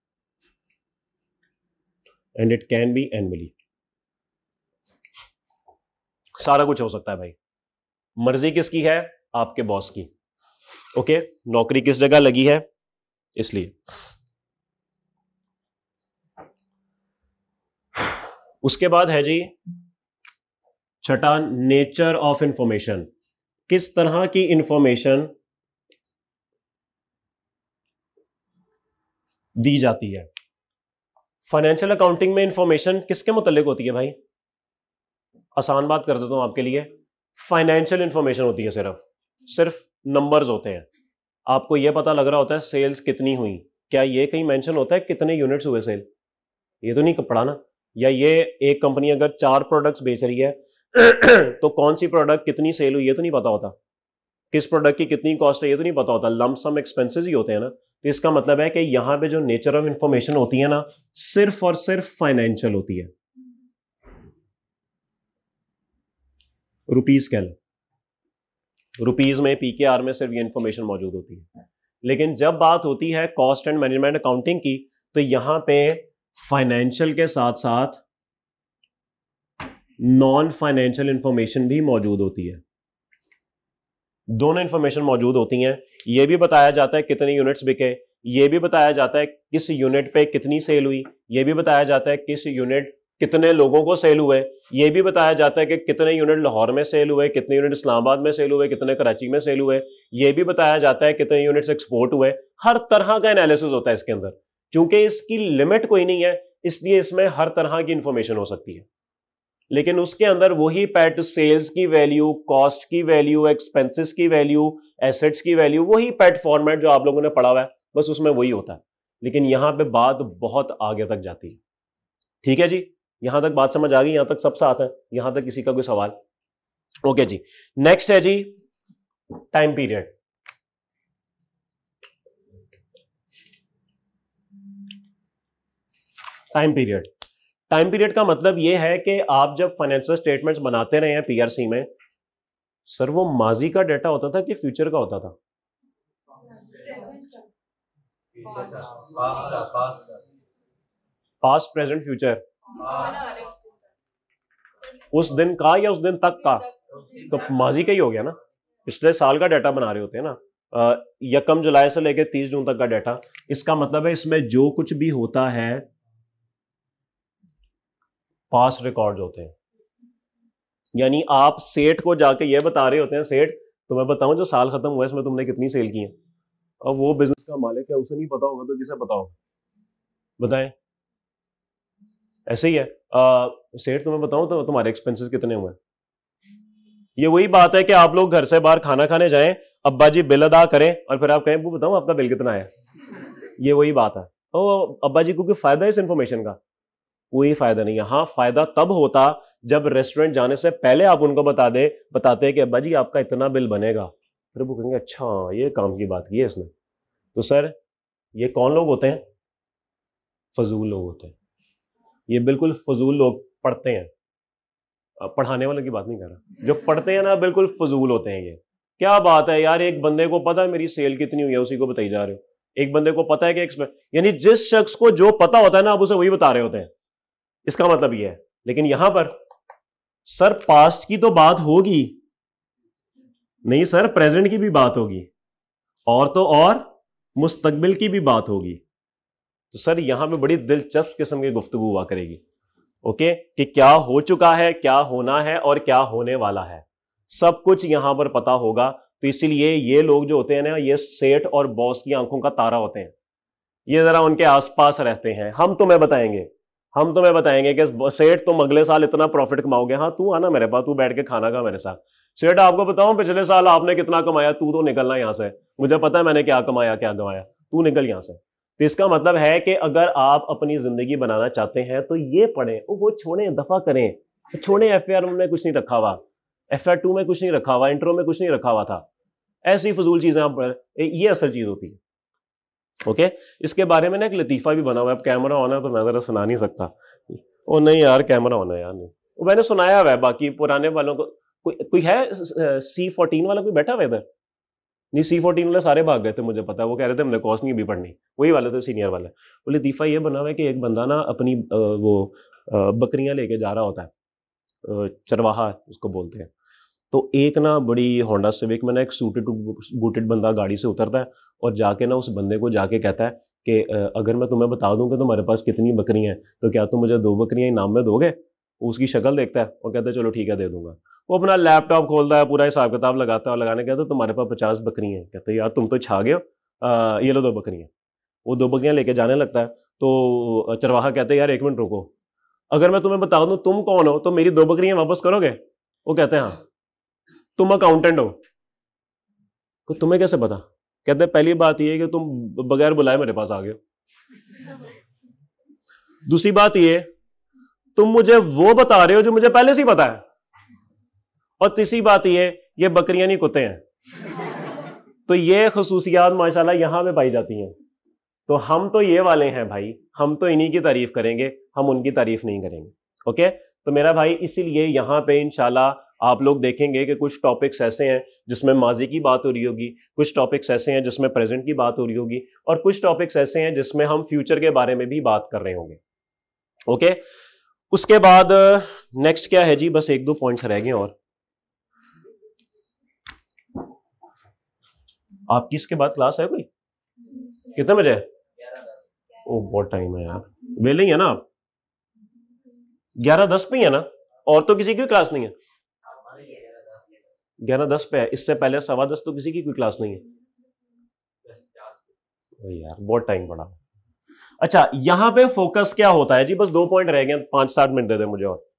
and it can be annually. सारा कुछ हो सकता है भाई, मर्जी किसकी है? आपके बॉस की। ओके, नौकरी किस जगह लगी है इसलिए। उसके बाद है जी छठा, नेचर ऑफ इंफॉर्मेशन। किस तरह की इंफॉर्मेशन दी जाती है? फाइनेंशियल अकाउंटिंग में इंफॉर्मेशन किसके मुतालिक होती है भाई? आसान बात कर देता हूं आपके लिए, फाइनेंशियल इंफॉर्मेशन होती है, सिर्फ सिर्फ नंबर्स होते हैं। आपको यह पता लग रहा होता है सेल्स कितनी हुई, क्या यह कहीं मेंशन होता है कितने यूनिट्स हुए सेल? ये तो नहीं पढ़ा ना। या ये एक कंपनी अगर चार प्रोडक्ट्स बेच रही है तो कौन सी प्रोडक्ट कितनी सेल हुई ये तो नहीं पता होता, किस प्रोडक्ट की कितनी कॉस्ट है ये तो नहीं पता होता, लंप सम एक्सपेंसेस ही होते हैं ना। तो इसका मतलब है कि यहां पे जो नेचर ऑफ इंफॉर्मेशन होती है ना, सिर्फ और सिर्फ फाइनेंशियल होती है। रुपीज कह लो, रुपीज में पीकेआर में सिर्फ ये इंफॉर्मेशन मौजूद होती है। लेकिन जब बात होती है कॉस्ट एंड मैनेजमेंट अकाउंटिंग की, तो यहां पे फाइनेंशियल के साथ साथ नॉन फाइनेंशियल इंफॉर्मेशन भी मौजूद होती है। दोनों इंफॉर्मेशन मौजूद होती हैं। यह भी बताया जाता है कितने यूनिट्स बिके, यह भी बताया जाता है किस यूनिट पे कितनी सेल हुई, यह भी बताया जाता है किस यूनिट कितने लोगों को सेल हुए, यह भी बताया जाता है कि कितने यूनिट लाहौर में सेल हुए, कितने यूनिट इस्लामाबाद में सेल हुए, कितने कराची में सेल हुए, यह भी बताया जाता है कितने यूनिट्स एक्सपोर्ट हुए। हर तरह का एनालिसिस होता है इसके अंदर। क्योंकि इसकी लिमिट कोई नहीं है, इसलिए इसमें हर तरह की इंफॉर्मेशन हो सकती है। लेकिन उसके अंदर वही पैट, सेल्स की वैल्यू, कॉस्ट की वैल्यू, एक्सपेंसेस की वैल्यू, एसेट्स की वैल्यू, वही पैट फॉर्मेट जो आप लोगों ने पढ़ा हुआ है, बस उसमें वही होता है। लेकिन यहां पे बात बहुत आगे तक जाती है। ठीक है जी, यहां तक बात समझ आ गई? यहां तक सब साथ है? यहां तक किसी का कोई सवाल? ओके जी, नेक्स्ट है जी time period. Time period time period का मतलब ये है कि आप जब फाइनेंशियल स्टेटमेंट्स बनाते रहे हैं पीआरसी में, सर वो माजी का डेटा होता था कि फ्यूचर का होता था? पास्ट, प्रेजेंट, फ्यूचर, उस दिन का या उस दिन तक का? तो माजी का ही हो गया ना, पिछले साल का डाटा बना रहे होते हैं ना, यकम जुलाई से लेकर तीस जून तक का डाटा। इसका मतलब है इसमें जो कुछ भी होता है पास्ट रिकॉर्ड्स होते हैं। यानी आप सेठ को जाके ये बता रहे होते हैं, सेठ तुम्हें बताऊं जो साल खत्म हुआ है इसमें तुमने कितनी सेल की है। अब वो बिजनेस का मालिक है, उसे नहीं पता होगा तो किसे पता होगा, बताएं। ऐसे ही है, सेठ तुम्हें बताऊं तो तुम्हारे एक्सपेंसेस कितने हुए। ये वही बात है कि आप लोग घर से बाहर खाना खाने जाएं, अब्बा जी बिल अदा करें और फिर आप कहें वो बताऊं आपका बिल कितना है। ये वही बात है। ओ अब्बा जी को कोई फायदा है इस इंफॉर्मेशन का? कोई फायदा नहीं है। हाँ, फायदा तब होता जब रेस्टोरेंट जाने से पहले आप उनको बता दे बताते हैं कि अब्बा जी आपका इतना बिल बनेगा, फिर वो कहेंगे अच्छा ये काम की बात की है इसने। तो सर ये कौन लोग होते हैं? फजूल लोग होते हैं। ये बिल्कुल फजूल लोग पढ़ते हैं, पढ़ाने वाले की बात नहीं कर रहा, जो पढ़ते हैं ना बिल्कुल फजूल होते हैं। ये क्या बात है यार, एक बंदे को पता है मेरी सेल कितनी हुई है उसी को बताई जा रहे हो। एक बंदे को पता है कि एक्सपेंस, यानी जिस शख्स को जो पता होता है ना आप उसे वही बता रहे होते हैं, इसका मतलब ये है। लेकिन यहां पर सर पास्ट की तो बात होगी नहीं सर, प्रेजेंट की भी बात होगी और तो और मुस्तकबिल की भी बात होगी। तो सर यहां पे बड़ी दिलचस्प किस्म की गुफ्तगू हुआ करेगी, ओके, कि क्या हो चुका है, क्या होना है और क्या होने वाला है, सब कुछ यहां पर पता होगा। तो इसीलिए ये लोग जो होते हैं ना, ये सेठ और बॉस की आंखों का तारा होते हैं, ये जरा उनके आसपास रहते हैं। हम तुम्हें बताएंगे हम तुम्हें बताएंगे कि सेठ तुम अगले साल इतना प्रॉफिट कमाओगे, हाँ तू आना मेरे पास, तू बैठ के खाना खा मेरे साथ। सेठ आपको बताऊं पिछले साल आपने कितना कमाया, तू तो निकलना यहां से, मुझे पता है मैंने क्या कमाया क्या गंवाया, तू निकल यहां से। तो इसका मतलब है कि अगर आप अपनी जिंदगी बनाना चाहते हैं तो ये पढ़ें, वो छोड़ें, दफा करें, छोड़ें। एफ आर में कुछ नहीं रखा हुआ, एफ आर टू में कुछ नहीं रखा हुआ, इंट्रो में कुछ नहीं रखा हुआ था, ऐसी फजूल चीजें आप, ये असल चीज होती है। Okay okay? इसके बारे में ना एक लतीफा भी बना हुआ है, अब कैमरा ऑन है तो मैं जरा सुना नहीं सकता। ओ नहीं यार कैमरा ऑन है यार, नहीं वो मैंने सुनाया हुआ है, बाकी पुराने वालों को कोई कोई है सी फोर्टीन वाला कोई बैठा हुआ इधर? नहीं, सी फोर्टीन वाले सारे भाग गए थे, मुझे पता है, वो कह रहे थे हमने कॉस्ट नहीं भी पढ़नी, वही वाले थे सीनियर वाले। वो लतीफा ये बना हुआ है कि एक बंदा ना अपनी वो बकरियां लेके जा रहा होता है, चरवाहा उसको बोलते हैं। तो एक ना बड़ी होंडा सिविक में ना एक सूटेड बूटेड बंदा गाड़ी से उतरता है और जाके ना उस बंदे को जाके कहता है कि अगर मैं तुम्हें बता दूं कि तुम्हारे पास कितनी बकरियां हैं तो क्या तुम मुझे दो बकरियां इनाम में दोगे? उसकी शक्ल देखता है और कहता है चलो ठीक है दे दूंगा। वो अपना लैपटॉप खोलता है, पूरा हिसाब किताब लगाता है और लगाने कहता है तुम्हारे पास पचास बकरियां हैं। कहते हैं यार तुम तो छा गए हो, ये लो दो बकरियां। वो दो बकरियां लेके जाने लगता है तो चरवाहा कहते हैं यार एक मिनट रुको, अगर मैं तुम्हें बता दूं तुम कौन हो तो मेरी दो बकरियां वापस करोगे? वो कहते हैं हाँ। तुम अकाउंटेंट हो। तो तुम्हें कैसे पता? कहते हैं पहली बात यह है कि तुम बगैर बुलाए मेरे पास आ गए। दूसरी बात यह तुम मुझे वो बता रहे हो जो मुझे पहले से ही पता है। और तीसरी बात यह ये बकरियां नहीं कुत्ते हैं। तो ये खसूसियात माशाल्लाह यहां पे पाई जाती हैं। तो हम तो ये वाले हैं भाई, हम तो इन्हीं की तारीफ करेंगे, हम उनकी तारीफ नहीं करेंगे। ओके, तो मेरा भाई इसीलिए यहां पे इंशाल्लाह आप लोग देखेंगे कि कुछ टॉपिक्स ऐसे हैं जिसमें माजी की बात हो रही होगी, कुछ टॉपिक्स ऐसे हैं जिसमें प्रेजेंट की बात हो रही होगी, और कुछ टॉपिक्स ऐसे हैं जिसमें हम फ्यूचर के बारे में भी बात कर रहे होंगे। ओके, उसके बाद नेक्स्ट क्या है जी, बस एक दो पॉइंट्स रह गए। और आपकी इसके बाद क्लास है कोई? कितने बजे? ओ बहुत टाइम है यार, वेले ही है ना आप? ग्यारह दस पे ही है ना? और तो किसी की क्लास नहीं है? ग्यारह दस पे है, इससे पहले सवा दस तो किसी की कोई क्लास नहीं है यार, बहुत टाइम पड़ा। अच्छा यहां पे फोकस क्या होता है जी? बस दो पॉइंट रह गए, पांच सात मिनट दे दे मुझे। और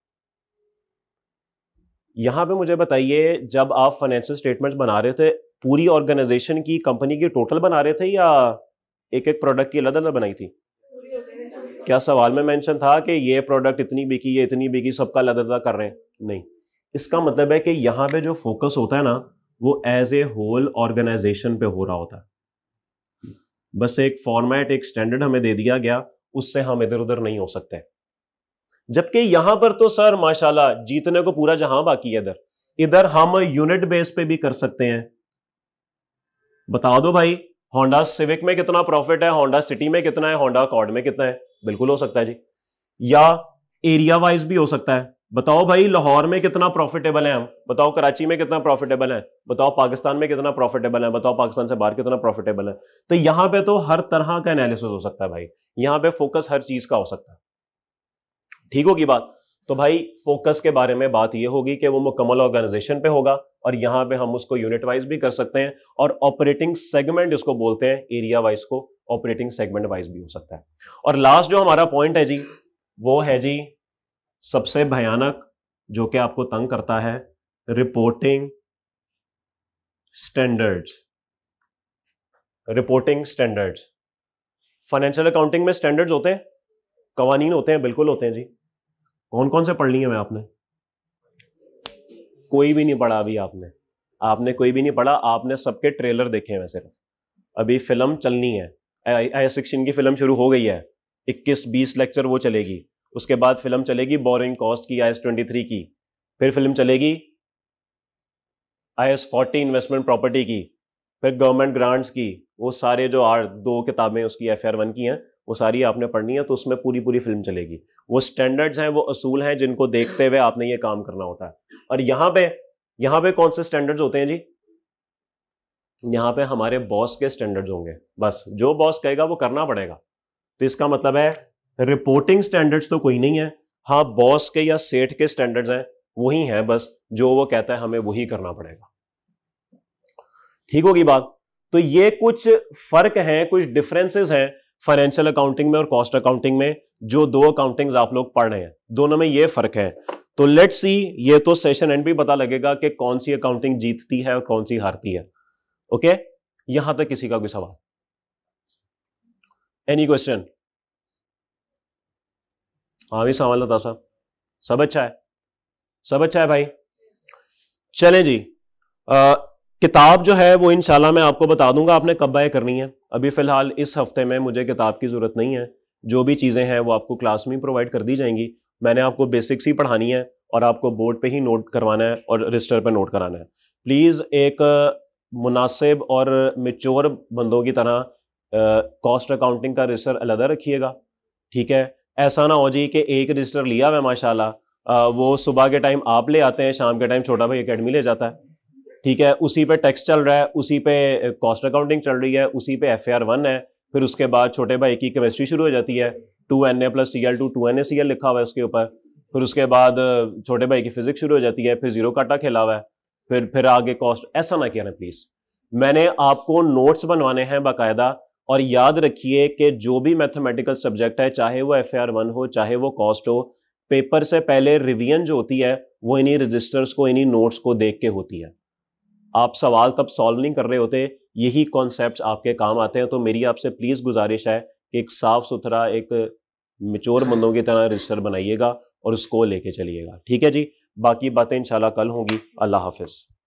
यहां पे मुझे बताइए, जब आप फाइनेंशियल स्टेटमेंट्स बना रहे थे पूरी ऑर्गेनाइजेशन की, कंपनी की टोटल बना रहे थे या एक एक प्रोडक्ट की अलग अलग बनाई थी? क्या सवाल में मेंशन था कि ये प्रोडक्ट इतनी बिकी, ये इतनी बिकी, सबका अलग अलग कर रहे हैं? नहीं, इसका मतलब है कि यहां पे जो फोकस होता है ना वो एज ए होल ऑर्गेनाइजेशन पे हो रहा होता है। बस एक फॉर्मेट, एक स्टैंडर्ड हमें दे दिया गया, उससे हम इधर उधर नहीं हो सकते। जबकि यहां पर तो सर माशाल्लाह जीतने को पूरा जहां बाकी है। इधर इधर हम यूनिट बेस पे भी कर सकते हैं। बता दो भाई, होंडा सिविक में कितना प्रॉफिट है, होंडा सिटी में कितना है, होंडा अकॉर्ड में कितना है। बिल्कुल हो सकता है जी। या एरिया वाइज भी हो सकता है। बताओ भाई लाहौर में कितना प्रॉफिटेबल है हम, बताओ कराची में कितना प्रॉफिटेबल है, बताओ पाकिस्तान में कितना प्रॉफिटेबल है, बताओ पाकिस्तान से बाहर कितना प्रॉफिटेबल है। तो यहां पे तो हर तरह का एनालिसिस हो सकता है भाई, यहां पे फोकस हर चीज का हो सकता है। ठीक होगी बात। तो भाई फोकस के बारे में बात यह होगी कि वो मुकम्मल ऑर्गेनाइजेशन पे होगा, और यहां पे हम उसको यूनिट वाइज भी कर सकते हैं, और ऑपरेटिंग सेगमेंट इसको बोलते हैं, एरिया वाइज को ऑपरेटिंग सेगमेंट वाइज भी हो सकता है। और लास्ट जो हमारा पॉइंट है जी, वो है जी सबसे भयानक, जो कि आपको तंग करता है, reporting standards. Reporting standards, financial accounting में स्टैंडर्ड्स होते हैं, कवानीन होते हैं, बिल्कुल होते हैं जी। कौन कौन से पढ़ लिए हैं आपने? कोई भी नहीं पढ़ा अभी आपने, आपने कोई भी नहीं पढ़ा, आपने सबके ट्रेलर देखे हैं सिर्फ। अभी फिल्म चलनी है, आई सिक्सटीन की फिल्म शुरू हो गई है, इक्कीस बीस लेक्चर वो चलेगी, उसके बाद फिल्म चलेगी बोरिंग कॉस्ट की, आई एस ट्वेंटी थ्री की, फिर फिल्म चलेगी IAS forty investment property की, फिर गवर्नमेंट ग्रांट्स की, वो सारे जो आर दो किताबें उसकी एफ आर वन की हैं वो सारी आपने पढ़नी है, तो उसमें पूरी पूरी फिल्म चलेगी। वो स्टैंडर्ड्स हैं, वो असूल हैं जिनको देखते हुए आपने ये काम करना होता है। और यहां पे यहां पे कौन से स्टैंडर्ड्स होते हैं जी? यहां पे हमारे बॉस के स्टैंडर्ड्स होंगे, बस जो बॉस कहेगा वो करना पड़ेगा। तो इसका मतलब है रिपोर्टिंग स्टैंडर्ड्स तो कोई नहीं है, हाँ बॉस के या सेठ के स्टैंडर्ड्स हैं वही हैं, बस जो वो कहता है हमें वही करना पड़ेगा। ठीक होगी बात। तो ये कुछ फर्क हैं, कुछ डिफरेंसेस हैं फाइनेंशियल अकाउंटिंग में और कॉस्ट अकाउंटिंग में, जो दो अकाउंटिंग्स आप लोग पढ़ रहे हैं, दोनों में ये फर्क है। तो लेट्स सी, ये तो सेशन एंड भी पता लगेगा कि कौन सी अकाउंटिंग जीतती है और कौन सी हारती है। ओके, यहां तक किसी का कोई सवाल? Any question? हाँ भी सवाल था साहब, सब अच्छा है, सब अच्छा है भाई। चलें जी, आ, किताब जो है वो इंशाल्लाह मैं आपको बता दूंगा आपने कब बाय करनी है। अभी फिलहाल इस हफ्ते में मुझे किताब की जरूरत नहीं है, जो भी चीजें हैं वो आपको क्लास में प्रोवाइड कर दी जाएंगी। मैंने आपको बेसिक्स ही पढ़ानी है और आपको बोर्ड पे ही नोट करवाना है और रजिस्टर पे नोट कराना है। प्लीज एक मुनासिब और मेच्योर बंदों की तरह कॉस्ट अकाउंटिंग का रजिस्टर अलग रखिएगा, ठीक है। ऐसा ना हो जी कि एक रजिस्टर लिया हुआ माशाल्लाह, वो सुबह के टाइम आप ले आते हैं, शाम के टाइम छोटा भाई अकेडमी ले जाता है, ठीक है। उसी पे टैक्स चल रहा है, उसी पे कॉस्ट अकाउंटिंग चल रही है, उसी पे एफ ए आर वन है, फिर उसके बाद छोटे भाई की केमिस्ट्री शुरू हो जाती है, two N A plus C L two two N A C L लिखा हुआ है उसके ऊपर, फिर उसके बाद छोटे भाई की फिजिक्स शुरू हो जाती है, फिर जीरो काटा खेला हुआ है, फिर फिर आगे कॉस्ट। ऐसा ना किया ना प्लीज, मैंने आपको नोट्स बनवाने हैं बाकायदा। और याद रखिए कि जो भी मैथमेटिकल सब्जेक्ट है, चाहे वो एफ ए आर वन हो चाहे वो कॉस्ट हो, पेपर से पहले रिवीजन जो होती है वो इन्हीं रजिस्टर्स को, इन्हीं नोट्स को देख के होती है। आप सवाल तब सॉल्व नहीं कर रहे होते, यही कॉन्सेप्ट्स आपके काम आते हैं। तो मेरी आपसे प्लीज गुजारिश है कि एक साफ सुथरा, एक मैच्योर बंदों की तरह रजिस्टर बनाइएगा और उसको लेके चलिएगा, ठीक है जी। बाकी बातें इंशाल्लाह कल होंगी। अल्लाह हाफिज।